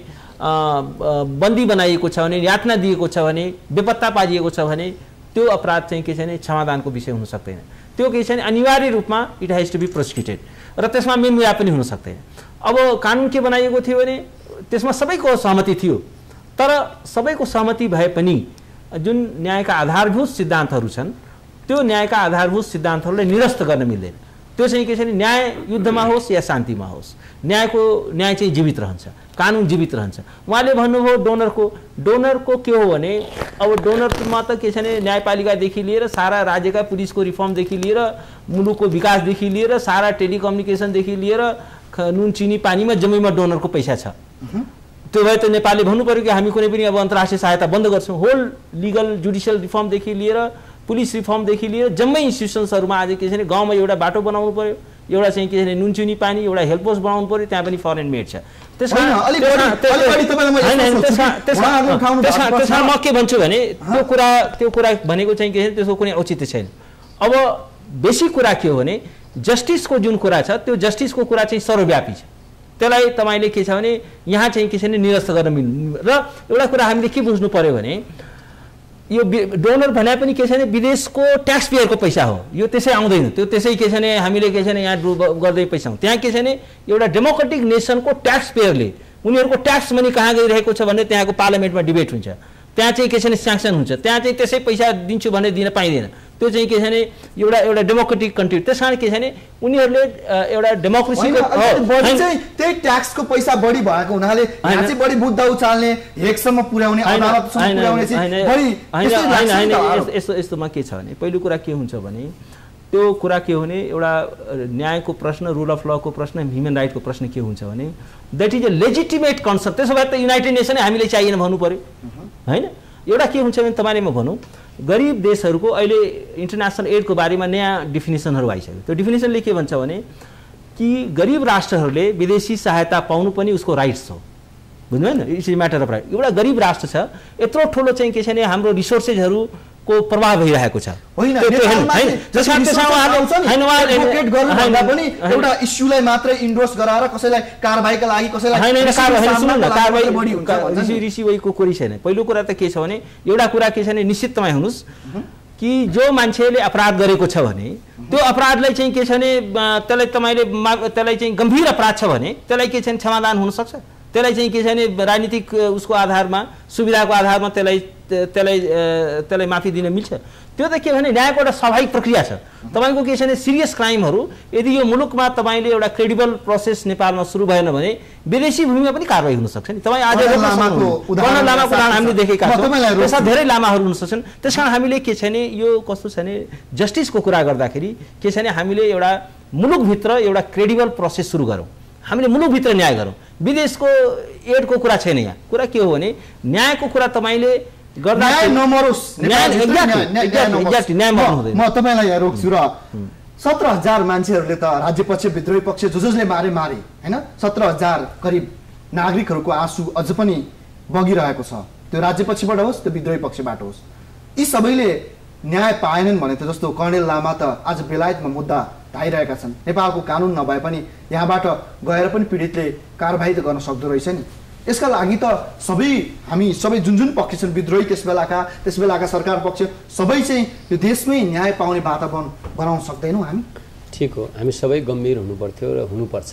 बन्दी बनाइएको छ भने, यातना दिएको छ भने, बेपत्ता पारिएको छ भने त्यो अपराध चाहिँ के छ भने क्षमादानको विषय हुन सक्दैन। त्यो के छ भने अनिवार्य रूपमा it has to be prosecuted र त्यसमा मेलमिलाप पनि हुन सक्दैन। अब कानुन के बनाइएको थियो भने त्यसमा सबैको सहमति थियो, तर सबैको सहमति भए पनि जुन न्यायका आधारभूत सिद्धान्तहरू छन् त्यो न्यायका आधारभूत सिद्धान्तहरूलाई निरस्त गर्न मिल्दैन। त्यो चाहिँ के छ भने न्याय युद्धमा होस् या शान्तिमा होस्, न्यायको न्याय चाहिँ जीवित रहन्छ, कानुन जीवित रहन्छ। उहाँले भन्नुभयो डोनरको डोनरको के हो भने अब डोनरमा त के छ भने न्यायपालिकादेखि लिएर सारा राज्यका पुलिसको रिफर्मदेखि लिएर मुलुकको विकासदेखि लिएर सारा टेलिकम्युनिकेसनदेखि लिएर नुन चिनी पानीमा जम्मैमा डोनरको पैसा छ। त्यो भए त नेपालले भन्नु पर्यो कि हामी कुनै पनि अब अन्तर्राष्ट्रिय सहायता बन्द गर्छौँ। होल लिगल जुडिसियल रिफर्मदेखि लिएर पुलिस रिफर्मदेखि लिएर जम्मै इन्स्टिट्युसन्सहरूमा आज के छ भने गाउँमा एउटा बाटो बनाउनु पर्यो, एउटा चाहिँ के छ भने नुन चिनी पानी, एउटा हेल्थ पोस्ट बनाउनु पर्यो, त्यहाँ पनि फरेन मेड छ। त्यसमा म के भन्छु भने त्यो कुरा त्यो कुरा भनेको चाहिँ के छ त्यसको कुनै औचित्य छैन। अब बेसिक कुरा के हो भने जस्टिसको जुन कुरा छ त्यो जस्टिसको कुरा चाहिँ सर्वव्यापी छ। त्यसलाई तपाईँले के छ भने यहाँ चाहिँ के छ भने निरस्त गर्न मिल्नु। र एउटा कुरा हामीले के बुझ्नु पर्यो भने यो डोनर भने पनि के छ भने विदेशको ट्याक्स पेयरको पैसा हो, यो त्यसै आउँदैन, त्यो त्यसै के छ भने हामीले के छ भने यहाँ गर्दै पैसा हो। त्यहाँ के छ भने एउटा डेमोक्रेटिक नेसनको ट्याक्स पेयरले उनीहरूको ट्याक्स मनी कहाँ गइरहेको छ भने त्यहाँको पार्लियामेन्टमा डिबेट हुन्छ, त्यहाँ चाहिँ के छ भने स्याङ्सन हुन्छ, त्यहाँ चाहिँ त्यसै पैसा दिन्छु भने दिन पाइँदैन। त्यो चाहिँ के छ भने एउटा एउटा डेमोक्रेटिक कन्ट्री, त्यस कारण के छ भने उनीहरूले एउटा डेमोक्रेसीको त्यही ट्याक्सको पैसा बढी भएको हुनाले यहाँ चाहिँ बढी मुद्दा उचाल्ने, हेगसम्म पुर्याउने, अदालतसम्म पुर्याउने चाहिँ बढी यस्तो यस्तोमा के छ भने पहिलो कुरा के हुन्छ भने त्यो कुरा के हो भने एउटा न्यायको प्रश्न, रुल अफ लको प्रश्न, ह्युमन राइटको प्रश्न के हुन्छ भने that is a legitimate concept. त्यसो भए त युनाइटेड नेसनै हामीले चाहिएन भन्नु पर्यो होइन। एउटा के हुन्छ भने तपाईँले म भनौँ गरिब देशहरूको अहिले इन्टरनेसनल एडको बारेमा नयाँ डिफिनेसनहरू आइसक्यो। त्यो डिफिनेसनले के भन्छ भने कि गरिब राष्ट्रहरूले विदेशी सहायता पाउनु पनि उसको राइट्स हो, बुझ्नु होइन, it's is matter of right. एउटा गरिब राष्ट्र छ, यत्रो ठुलो चाहिँ के छ भने हाम्रो रिसोर्सेसहरू को प्रभाव भइरहेको छ होइन, एउटा इस्युलाई मात्रै इन्डोर्स गराएर कसैलाई कारबाहीका लागि कसैलाई रिसिभको कोही छैन। पहिलो कुरा त के छ भने एउटा कुरा के छ भने निश्चित तपाईँ हुनुहोस् कि जो मान्छेले अपराध गरेको छ भने त्यो अपराधलाई चाहिँ के छ भने त्यसलाई तपाईँले त्यसलाई चाहिँ गम्भीर अपराध छ भने त्यसलाई के छ भने क्षमादान हुनसक्छ, त्यसलाई चाहिँ के छ भने राजनीतिक उसको आधारमा सुविधाको आधारमा त्यसलाई त्यसलाई त्यसलाई माफी दिन मिल्छ। त्यो त के भने न्यायको एउटा स्वाभाविक प्रक्रिया छ। तपाईँको के छ भने सिरियस क्राइमहरू यदि यो मुलुकमा तपाईँले एउटा क्रेडिबल प्रोसेस नेपालमा सुरु भएन भने विदेशी भूमिमा पनि कारवाही हुनसक्छ नि। तपाईँ आज लामाको उदाहरण हामीले देखेका छौँ, त्यसमा धेरै लामाहरू हुन सक्छन्। त्यस कारण हामीले के छ भने यो कस्तो छ भने जस्टिसको कुरा गर्दाखेरि के छ भने हामीले एउटा मुलुकभित्र एउटा क्रेडिबल प्रोसेस सुरु गरौँ, हामीले मुलुकभित्र न्याय गरौँ। विदेशको एडको कुरा छैन, यहाँ कुरा के हो भने न्यायको कुरा तपाईँले गर्दा म तपाईँलाई यहाँ रोक्छु र सत्र हजार मान्छेहरूले त राज्य पक्ष विद्रोही पक्ष जो जसले मारे मारे होइन, सत्र हजार करिब नागरिकहरूको आँसु अझ पनि बगिरहेको छ, त्यो राज्य पक्षबाट होस् त्यो विद्रोही पक्षबाट होस्। यी सबैले न्याय पाएनन् भने त जस्तो कर्णेल लामा त आज बेलायतमा मुद्दा धाइरहेका छन्। नेपालको कानुन नभए पनि यहाँबाट गएर पनि पीडितले कारबाही त गर्न सक्दो रहेछ नि। यसका लागि त सबै हामी सबै जुन जुन पक्ष छन् विद्रोही त्यस बेलाका त्यस बेलाका सरकार पक्ष सबै चाहिँ यो देशमै न्याय पाउने वातावरण बनाउन सक्दैनौँ हामी। ठिक हो, हामी सबै गम्भीर हुनुपर्थ्यो र हुनुपर्छ।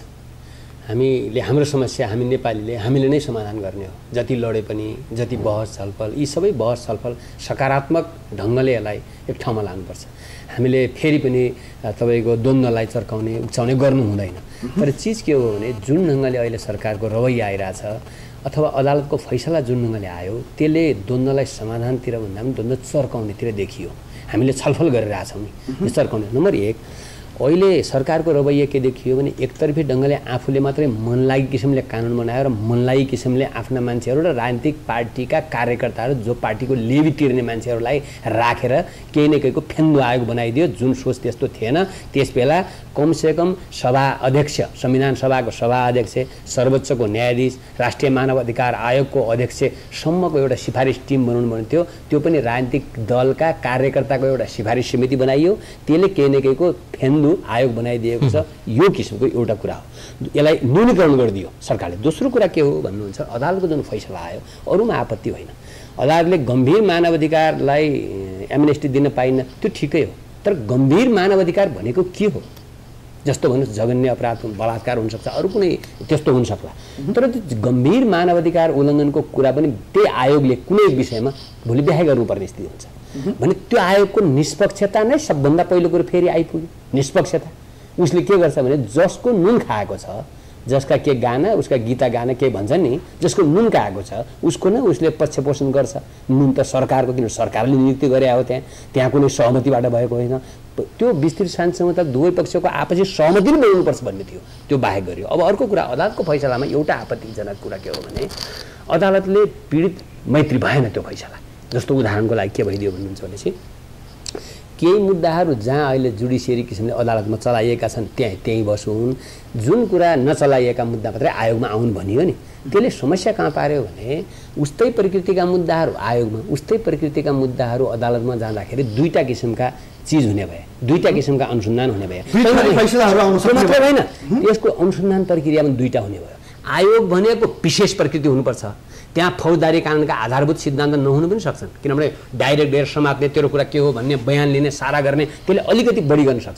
हामीले हाम्रो समस्या हामी नेपालीले हामीले नै समाधान गर्ने हो। जति लडे पनि, जति बहस छलफल, यी सबै बहस छलफल सकारात्मक ढङ्गले यसलाई एक ठाउँमा लानुपर्छ। हामीले फेरि पनि तपाईँको द्वन्द्वलाई चर्काउने उक्साउने गर्नु हुँदैन। तर चिज के हो भने जुन ढङ्गले अहिले सरकारको रवैया आइरहेछ अथवा अदालतको फैसला जुन ढङ्गले आयो त्यसले द्वन्द्वलाई समाधानतिर भन्दा पनि द्वन्द्व चर्काउनेतिर देखियो। हामीले छलफल गरिरहेछौँ नि चर्काउने। नम्बर एक, अहिले सरकारको रवैया के देखियो भने एकतर्फी ढङ्गले आफूले मात्रै मनलागी किसिमले कानुन बनायो र मनलागी किसिमले आफ्ना मान्छेहरू र राजनीतिक पार्टीका कार्यकर्ताहरू जो पार्टीको लेबी तिर्ने मान्छेहरूलाई राखेर केही न केहीको फेन्दो आयोग बनाइदियो। जुन सोच त्यस्तो थिएन। त्यस बेला कमसेकम सभा अध्यक्ष, संविधान सभाको सभा अध्यक्ष, सर्वोच्चको न्यायाधीश, राष्ट्रिय मानव अधिकार आयोगको अध्यक्षसम्मको एउटा सिफारिस टिम बनाउनु पर्ने थियो। त्यो पनि राजनीतिक दलका कार्यकर्ताको एउटा सिफारिस समिति बनाइयो। त्यसले केही न केहीको फेन्दो आयोग बनाइदिएको छ। यो किसिमको एउटा कुरा हो, यसलाई न्यूनीकरण गरिदियो सरकारले। दोस्रो कुरा के हो भन्नुहुन्छ, अदालतको जुन फैसला आयो अरूमा आपत्ति होइन। अदालतले गम्भीर मानवाधिकारलाई एमनेस्टी दिन पाइन्न, त्यो ठिकै हो। तर गम्भीर मानवाधिकार भनेको के हो? जस्तो भन्नुहोस् जघन्य अपराध बलात्कार हुनसक्छ, अरू कुनै त्यस्तो हुनसक्ला। तर त्यो गम्भीर मानवाधिकार उल्लङ्घनको कुरा पनि त्यही आयोगले कुनै विषयमा भोलि व्याख्या गर्नुपर्ने स्थिति हुन्छ भने त्यो आयोगको निष्पक्षता नै सबभन्दा पहिलो कुरो फेरि आइपुग्यो। निष्पक्षता उसले के गर्छ भने जसको नुन खाएको छ, जसका के गाना उसका गीता गाना के भन्छ नि, जसको नुन खाएको छ उसको नै उसले पक्ष पोषण गर्छ। नुन त सरकारको, किन सरकारले नियुक्ति गरे हो, त्यहाँ त्यहाँ कुनै सहमतिबाट भएको होइन। त्यो विस्तृत शान्तिसँग त दुवै पक्षको आपसी सहमति नै बनाउनुपर्छ भन्ने थियो, त्यो बाहेक गर्यो। अब अर्को कुरा, अदालतको फैसलामा एउटा आपत्तिजनक कुरा के हो भने अदालतले पीडित मैत्री भएन त्यो फैसला। जस्तो उदाहरणको लागि के भइदियो भन्नुहुन्छ भनेपछि केही मुद्दाहरू जहाँ अहिले जुडिसियरी किसिमले अदालतमा चलाइएका छन् त्यहाँ त्यहीँ बसुन्। जुन कुरा नचलाइएका मुद्दा मात्रै आयोगमा आउनु भनियो नि, त्यसले समस्या कहाँ पार्यो भने उस्तै प्रकृतिका मुद्दाहरू आयोगमा, उस्तै प्रकृतिका मुद्दाहरू अदालतमा जाँदाखेरि दुईटा किसिमका चिज हुने भए, दुईटा किसिमका अनुसन्धान हुने भए। मात्रै होइन, यसको अनुसन्धान प्रक्रिया पनि दुईटा हुने भयो। आयोग भनेको विशेष प्रकृति हुनुपर्छ, त्यहाँ फौजदारी कानुनका आधारभूत सिद्धान्त नहुनु पनि सक्छन्। किनभने डाइरेक्ट गएर समात्ने तेरो कुरा के हो भन्ने बयान लिने, सारा गर्ने, त्यसले अलिकति बढी गर्न सक्छ।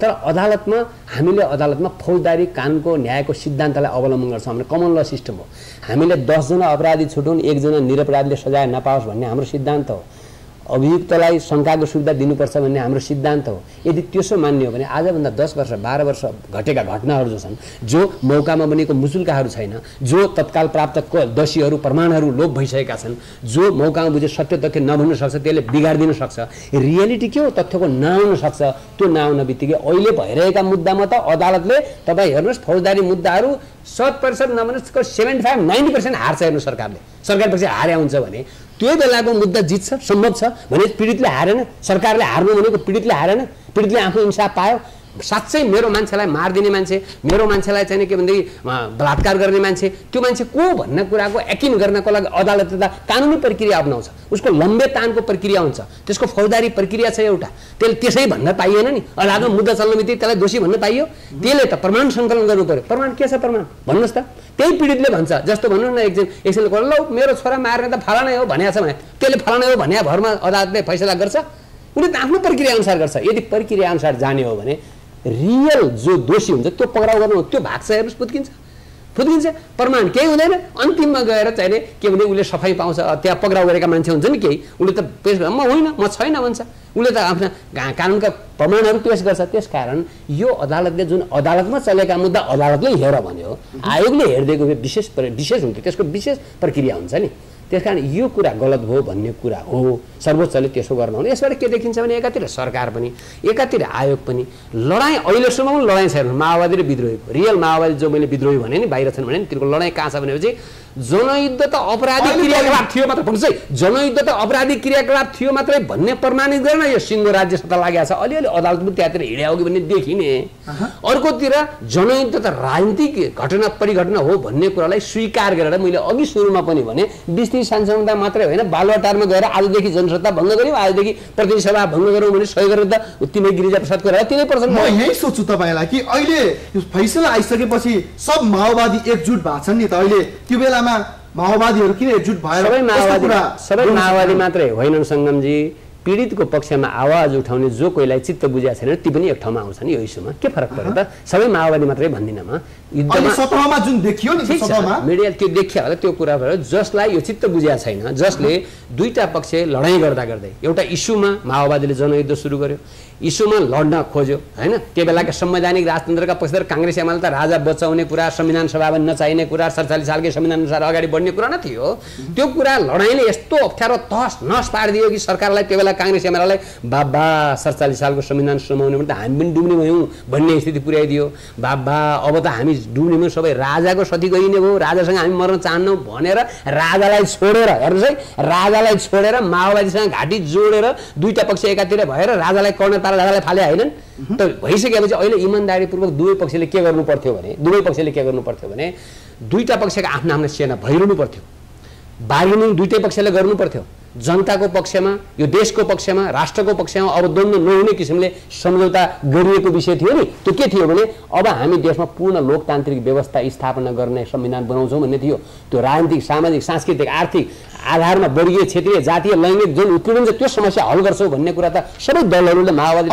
तर अदालतमा हामीले अदालतमा फौजदारी कानुनको न्यायको सिद्धान्तलाई अवलम्बन गर्छौँ। हाम्रो कमन ल सिस्टम हो। हामीले दसजना अपराधी छुटाउन एकजना निरपराधीले सजाय नपाओस् भन्ने हाम्रो सिद्धान्त हो। अभियुक्तलाई शङ्काको सुविधा दिनुपर्छ भन्ने हाम्रो सिद्धान्त हो। यदि त्यसो मान्ने हो भने आजभन्दा दस वर्ष बाह्र वर्ष घटेका घटनाहरू जो छन्, जो मौकामा बनेको मुचुल्काहरू छैन, जो तत्काल प्राप्त दोषीहरू प्रमाणहरू लोप भइसकेका छन्, जो मौकामा बुझे सत्य तथ्य नभन्न सक्छ, त्यसले बिगारिदिन सक्छ। रियालिटी के हो? तथ्यको नआउन सक्छ। त्यो नआउन बित्तिकै अहिले भइरहेका मुद्दामा त अदालतले तपाईँ हेर्नुहोस् फौजदारी मुद्दाहरू शत प्रतिशत नभनुहोस् सेभेन्टी फाइभ नाइन्टी पर्सेन्ट हार्छ हेर्नु सरकारले। सरकार पछि हार्या हुन्छ भने त्यो बेलाको मुद्दा जित्छ, सम्भव छ भने पीडितले हारेन, सरकारले हार्नु भनेको पीडितले हारेन, पीडितले आफू इन्साफ पायो। साँच्चै मेरो मान्छेलाई मारिदिने मान्छे, मेरो मान्छेलाई चाहिँ के भनेदेखि बलात्कार गर्ने मान्छे, त्यो मान्छे को भन्ने कुराको यकिन गर्नको लागि अदालतले त कानुनी प्रक्रिया अपनाउँछ। उसको लम्बे तानको प्रक्रिया हुन्छ, त्यसको फौजदारी प्रक्रिया छ एउटा, त्यसले त्यसै भन्न पाइएन नि। अदालतमा मुद्दा चल्ने बित्तिकै त्यसलाई दोषी भन्न पाइयो? त्यसले त प्रमाण सङ्कलन गर्नु पर्यो। प्रमाण के छ? प्रमाण भन्नुहोस् त। त्यही पीडितले भन्छ, जस्तो भन्नुहोस् न एकजना एकछिनले ल मेरो छोरा मार्ने त फलानै हो भनेको छ भने त्यसले फलानै हो भन्ने भरमा अदालतले फैसला गर्छ? उसले त आफ्नो प्रक्रिया अनुसार गर्छ। यदि प्रक्रिया अनुसार जाने हो भने रियल जो दोषी हुन्छ त्यो पक्राउ गर्नु, त्यो भाग्छ हेर्नुहोस् फुत्किन्छ फुत्किन्छ प्रमाण केही हुँदैन। अन्तिममा गएर चाहिने के भने उसले सफाइ पाउँछ। त्यहाँ पक्राउ गरेका मान्छे हुन्छ नि केही, उसले त पेश म होइन म छैन भन्छ, उसले त आफ्ना कानुनका प्रमाणहरू पेश गर्छ। त्यसकारण यो अदालतले जुन अदालतमा चलेका मुद्दा अदालतले हेर भन्यो, आयोगले हेरिदिएको विशेष विशेष हुन्थ्यो, त्यसको विशेष प्रक्रिया हुन्छ नि। त्यसकारण यो कुरा गलत भयो भन्ने कुरा हो, सर्वोच्चले त्यसो गर्न हुने। यसबाट के देखिन्छ भने एकातिर सरकार पनि एकातिर आयोग पनि लडाइँ अहिलेसम्म पनि लडाइँ छैन माओवादी र विद्रोहीको। रियल माओवादी जो मैले विद्रोही भने नि बाहिर छन् भने नि तिनीहरूको लडाइँ कहाँ छ भनेपछि जनयुद्ध त अपराधिक क्रियाकलाप थियो मात्र भन्नुहोस् है, जनयुद्ध त अपराधिक क्रियाकलाप थियो मात्रै भन्ने प्रमाणित गर्न यो सिङ्गो राज्य सत्ता लागेको छ। अलिअलि अदालत पनि त्यहाँतिर हिँड्या हो कि भन्ने देखिने। अर्कोतिर जनयुद्ध त राजनीतिक घटना परिघटना हो भन्ने कुरालाई स्वीकार गरेर मैले अघि सुरुमा पनि भने बिस तीस सांसदता मात्रै होइन बालुवाटारमा गएर आजदेखि जनसत्ता भङ्ग गऱ्यौँ, आजदेखि प्रतिनिधि सभा भङ्ग गरौँ भने सहयोग गरेर त तिनै गिरिजा प्रसादको रहेर तिनै पर्छ। म यही सोच्छु तपाईँलाई कि अहिले यो फैसला आइसकेपछि सब माओवादी एकजुट भएको छन् नि त। अहिले त्यो बेलामा माओवादीहरू किन एकजुट भएर? सबै माओवादी सबै माओवादी मात्रै होइनन् सङ्गमजी। पीडितको पक्षमा आवाज उठाउने जो कोहीलाई चित्त बुझाएको छैन ती पनि एक ठाउँमा आउँछन् यो इस्युमा। के फरक पर्यो त? सबै माओवादी मात्रै भन्दिनँ म। सतहमा जुन देखियो नि सतहमा मिडिया त्यो देखियो होला, त्यो कुरा भयो जसलाई यो चित्त बुझाएको छैन, जसले दुईटा पक्ष लडाइँ गर्दा गर्दै एउटा इस्युमा माओवादीले जनयुद्ध सुरु गर्यो, इस्युमा लड्न खोज्यो होइन। त्यो बेलाका संवैधानिक राजतन्त्रका पक्षधर काङ्ग्रेस एमाले त राजा बचाउने कुरा, संविधान सभामा नचाहिने कुरा, सडचालिस सालकै संविधान अनुसार अगाडि बढ्ने कुरा न थियो। त्यो कुरा लडाइँले यस्तो अप्ठ्यारो तहस नहस पारिदियो कि सरकारलाई त्यो बेला काङ्ग्रेस एमालेलाई बाबा सडचालिस सालको संविधान समाउने भने त हामी पनि डुब्ने भयौँ भन्ने स्थिति पुर्याइदियो। बाबा अब त हामी डुब्ने भयौँ, सबै राजाको सती गरिने भयो, राजासँग हामी मर्न चाहन्नौँ भनेर राजालाई छोडेर हेर्नुहोस् है, राजालाई छोडेर माओवादीसँग घाँटी जोडेर दुईटा पक्ष एकातिर भएर राजालाई कर्ण राजालाई फाले होइनन् त। भइसकेपछि अहिले इमान्दारीपूर्वक दुवै पक्षले के गर्नु पर्थ्यो भने दुवै पक्षले के गर्नु पर्थ्यो भने दुईटा पक्षका आफ्ना आफ्ना सेना भइरहनु पर्थ्यो, बार्गेनिङ दुईटै पक्षले गर्नु पर्थ्यो। जनताको पक्षमा, यो देशको पक्षमा, राष्ट्रको पक्षमा अब द्वन्द्व नहुने किसिमले सम्झौता गरिएको विषय थियो नि। त्यो के थियो भने अब हामी देशमा पूर्ण लोकतान्त्रिक व्यवस्था स्थापना गर्ने संविधान बनाउँछौँ भन्ने थियो। त्यो राजनीतिक सामाजिक सांस्कृतिक आर्थिक आधारमा वर्गीय क्षेत्रीय जातीय लैङ्गिक जुन उत्पीडन छ त्यो समस्या हल गर्छौँ भन्ने कुरा त सबै दलहरूले माओवादी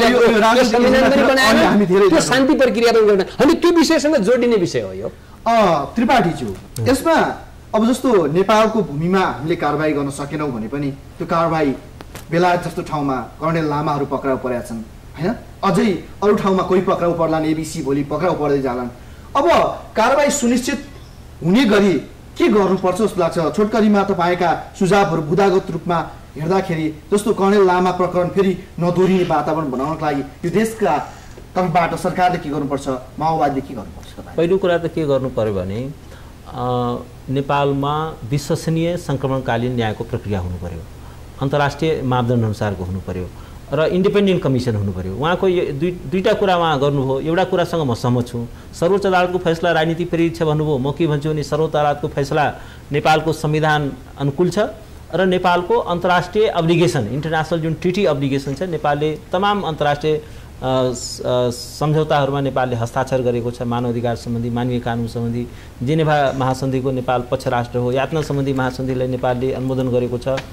त्यो शान्ति प्रक्रिया पनि गर्न अनि त्यो विषयसँग जोडिने विषय हो यो। त्रिपाठीज्यू, यसमा अब जस्तो नेपालको भूमिमा हामीले कारबाही गर्न सकेनौँ भने पनि त्यो कारबाही बेलायत जस्तो ठाउँमा कर्णेल लामाहरू पक्राउ परेका छन् होइन, अझै अरू ठाउँमा कोही पक्राउ पर्लान्, एबिसी भोलि पक्राउ पर्दै जालान्। अब कारबाही सुनिश्चित हुने गरी के गर्नुपर्छ जस्तो लाग्छ? छोटकरीमा तपाईँका सुझावहरू बुदागत रूपमा हेर्दाखेरि जस्तो कर्णेल लामा प्रकरण फेरि नदोहोरिने वातावरण बनाउनको लागि यो देशका तर्फबाट सरकारले के गर्नुपर्छ, माओवादीले के गर्नुपर्छ? पहिलो कुरा त के गर्नु पर्यो भने नेपालमा विश्वसनीय सङ्क्रमणकालीन न्यायको प्रक्रिया हुनु पर्यो, अन्तर्राष्ट्रिय मापदण्ड अनुसारको हुनु पर्यो र इन्डिपेन्डेन्ट कमिसन हुनु पर्यो। उहाँको दुई दुईवटा कुरा उहाँ गर्नुभयो। एउटा कुरासँग म सहमत छु, सर्वोच्च अदालतको फैसला राजनीति प्रेरित छ भन्नुभयो। म के भन्छु भने सर्वोच्च अदालतको फैसला नेपालको संविधान अनुकूल छ र नेपालको अन्तर्राष्ट्रिय अब्लिगेसन, इन्टरनेसनल जुन ट्रिटी अब्लिगेसन छ, नेपालले तमाम अन्तर्राष्ट्रिय सम्झौताहरूमा नेपालले हस्ताक्षर गरेको छ। मानव अधिकार सम्बन्धी, मानवीय कानुन सम्बन्धी जेनेभा महासन्धिको नेपाल पक्ष राष्ट्र हो, यातना सम्बन्धी महासन्धिलाई नेपालले अनुमोदन गरेको छ।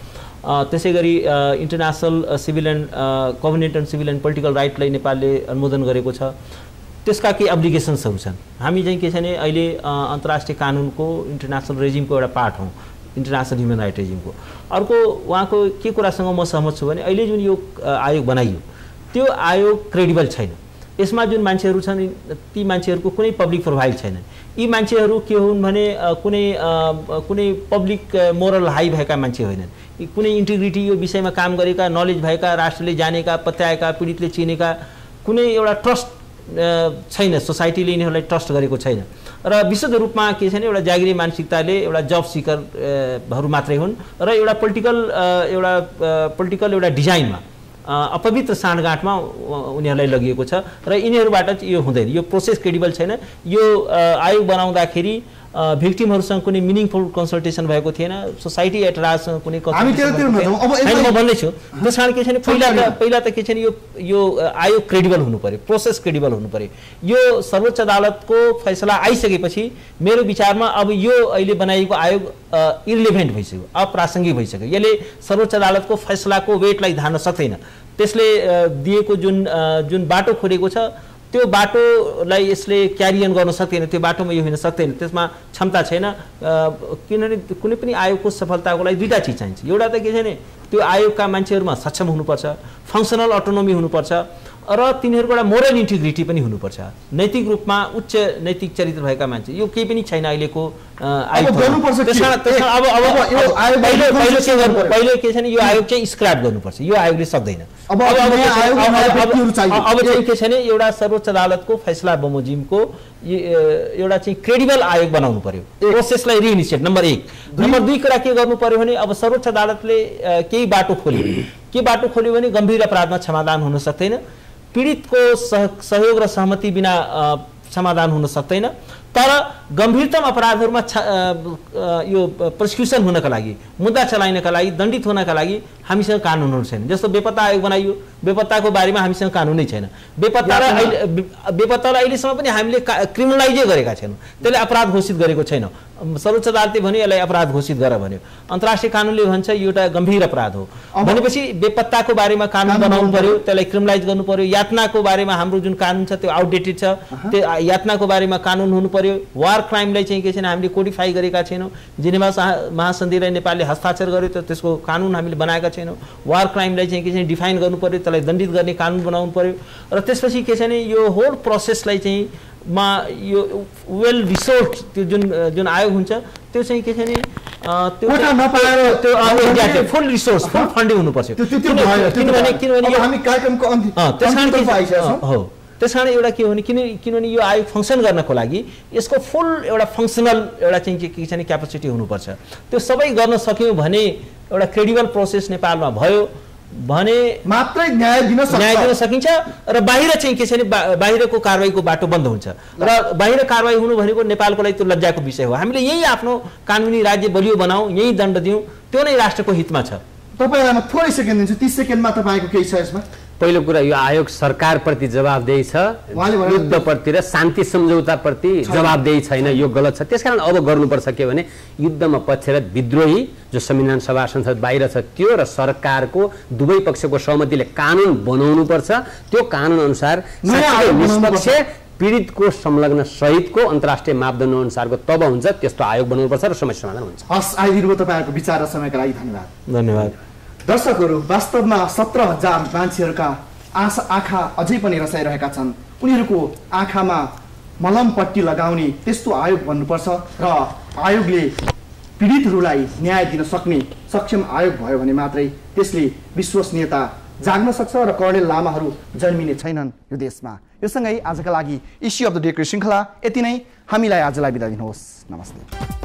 त्यसै गरी international civil and covenant and civil and political राइटलाई नेपालले अनुमोदन गरेको छ। त्यसका केही अब्लिगेसन्सहरू छन्। हामी चाहिँ के छ भने अहिले अन्तर्राष्ट्रिय कानुनको इन्टरनेसनल रेजिमको एउटा पार्ट हौँ, इन्टरनेसनल ह्युमन राइट रेजिमको। अर्को उहाँको के कुरासँग म सहमत छु भने अहिले जुन यो आयोग बनाइयो त्यो आयोग क्रेडिबल छैन। यसमा जुन मान्छेहरू छन् ती मान्छेहरूको कुनै पब्लिक प्रोफाइल छैन। यी मान्छेहरू के हुन् भने कुनै कुनै पब्लिक मोरल हाई भएका मान्छे होइनन्, कुनै इन्टिग्रिटी यो विषयमा काम गरेका, नलेज भएका, राष्ट्रले जानेका, पत्याएका, पीडितले चिनेका, कुनै एउटा ट्रस्ट छैन, सोसाइटीले यिनीहरूलाई ट्रस्ट गरेको छैन। र विशुद्ध रूपमा के छ भने एउटा जागिरी मानसिकताले एउटा जब सिकरहरू मात्रै हुन् र एउटा पोलिटिकल एउटा पोलिटिकल एउटा डिजाइनमा अपवित्र साँठगाँठमा उनीहरूलाई लगिएको छ र यिनीहरूबाट यो हुँदैन। यो प्रोसेस क्रेडिबल छैन। यो आयोग बनाउँदाखेरि भिक्टिमहरूसँग कुनै मिनिङफुल कन्सल्टेसन भएको थिएन, सोसाइटी एट लार्जसँग कुनै म भन्दैछु। त्यस कारण के छ भने पहिला त पहिला त के छ भने यो यो आयोग क्रेडिबल हुनु पर्यो, प्रोसेस क्रेडिबल हुनु पर्यो। यो सर्वोच्च अदालतको फैसला आइसकेपछि मेरो विचारमा अब यो अहिले बनाइएको आयोग इरिलेभेन्ट भइसक्यो, अप्रासङ्गिक भइसक्यो। यसले सर्वोच्च अदालतको फैसलाको वेटलाई धान्न सक्दैन। त्यसले दिएको जुन जुन बाटो खोलेको छ त्यो बाटोलाई यसले क्यारियन गर्न सक्दैन, त्यो बाटोमा यो हिँड्न सक्दैन, त्यसमा क्षमता छैन। किनभने कुनै पनि आयोगको सफलताको लागि दुईवटा चिज चाहिन्छ। एउटा त के छ भने त्यो आयोगका मान्छेहरूमा सक्षम हुनुपर्छ, फङ्सनल अटोनोमी हुनुपर्छ र तिनीहरूको एउटा मोरल इन्टिग्रिटी पनि हुनुपर्छ, नैतिक रूपमा उच्च नैतिक चरित्र भएका मान्छे। यो केही पनि छैन अहिलेको आयोग। पहिले के छ भने यो आयोग चाहिँ स्क्रैप गर्नुपर्छ, यो आयोगले सक्दैन। अब अब चाहिँ के छ भने एउटा सर्वोच्च अदालतको फैसला बमोजिमको एउटा चाहिँ क्रेडिबल आयोग बनाउनु पर्यो, प्रोसेसलाई रिइनिसिएट। नम्बर एक। नम्बर दुई कुरा के गर्नु पर्यो भने अब सर्वोच्च अदालतले केही बाटो खोल्यो, के बाटो खोल्यो भने गम्भीर अपराधमा क्षमादान हुन सक्दैन, पीडितको सहयोग र सहमति बिना समाधान हुन सक्दैन। तर गम्भीरतम अपराधहरूमा यो प्रोसिक्युसन हुनका लागि, मुद्दा चलाइनका लागि, दण्डित हुनका लागि हामीसँग कानुनहरू छैन। जस्तो बेपत्ता आयोग बनाइयो, बेपत्ताको बारेमा हामीसँग कानुनै छैन। बेपत्तालाई अहिले बेपत्तालाई अहिलेसम्म पनि हामीले क्रिमिनलाइजै गरेका छैनौँ, त्यसले अपराध घोषित गरेको छैन। सर्वोच्च अदालतले भन्यो यसलाई अपराध घोषित गर भन्यो, अन्तर्राष्ट्रिय कानुनले भन्छ यो एउटा गम्भीर अपराध हो। भनेपछि बेपत्ताको बारेमा कानुन बनाउनु पर्यो, त्यसलाई क्रिमिनलाइज गर्नु पर्यो। यातनाको बारेमा हाम्रो जुन कानुन छ त्यो आउटडेटेड छ, त्यो यातनाको बारेमा कानुन हुनु पर्यो। वार क्राइमलाई चाहिँ के छैन हामीले कोडिफाई गरेका छैनौँ। जेनेभा महासन्धिलाई नेपालले हस्ताक्षर गर्यो त त्यसको कानुन हामीले बनाएका छैनौँ। वार क्राइमलाई चाहिँ के छ डिफाइन गर्नु पर्यो, त्यसलाई दण्डित गर्ने कानुन बनाउनु पर्यो। र त्यसपछि के छ भने यो होल प्रोसेसलाई चाहिँ मा यो वेल रिसोर्ट त्यो जुन जुन आयोग हुन्छ त्यो चाहिँ के छ भने त्यो त्यो exactly full resource full funding हुनुपर्छ। किनभने किनभने हामी कार्यक्रमको अन्तिम हो त्यस कारण एउटा के हो भने किन किनभने यो आयोग फङ्सन गर्नको लागि यसको फुल एउटा फङ्सनल एउटा चाहिँ के छ भने क्यापेसिटी हुनुपर्छ। त्यो सबै गर्न सक्यौँ भने एउटा क्रेडिबल प्रोसेस नेपालमा भयो भने मात्रै न्याय दिन न्याय दिन सकिन्छ र बाहिर चाहिँ के छ भने बाहिरको कारवाहीको बाटो बन्द हुन्छ। र बाहिर कारवाही हुनु भनेको नेपालको लागि त्यो लज्जाको विषय हो। हामीले यही आफ्नो कानुनी राज्य बलियो बनाऊ, यही दण्ड दिउँ, त्यो नै राष्ट्रको हितमा छ। तपाईँलाई म थोरै सेकेन्ड दिन्छु, तीस सेकेन्डमा तपाईँको केही छ यसमा? पहिलो कुरा यो आयोग सरकारप्रति जवाबदेही छ, युद्धप्रति र शान्ति सम्झौताप्रति जवाबदेही छैन, यो गलत छ। त्यसकारण अब गर्नुपर्छ के भने युद्धमा पक्षरत विद्रोही जो संविधान सभा संसद बाहिर छ त्यो र सरकारको दुवै पक्षको सहमतिले कानुन बनाउनुपर्छ। त्यो कानुन अनुसार निष्पक्ष पीडितको संलग्न सहितको अन्तर्राष्ट्रिय मापदण्ड अनुसारको तब हुन्छ त्यस्तो आयोग बनाउनुपर्छ र समस्या समाधान हुन्छ। हस्, आइदिनु तपाईँहरूको विचार र समयका लागि धन्यवाद। धन्यवाद। दर्शकहरू, वास्तवमा सत्र हजार मान्छेहरूका आँखा आँखा अझै पनि रसाइरहेका छन्। उनीहरूको आँखामा मलम पट्टी लगाउने त्यस्तो आयोग बन्नुपर्छ र आयोगले पीडितहरूलाई न्याय दिन सक्ने सक्षम आयोग भयो भने मात्रै त्यसले विश्वसनीयता जाग्न सक्छ र कर्णेल लामाहरू जन्मिने छैनन् यो देशमा। यो सँगै आजका लागि इस्यु अफ द डे श्रृङ्खला यति नै। हामीलाई आजलाई बिदा दिनुहोस्। नमस्ते।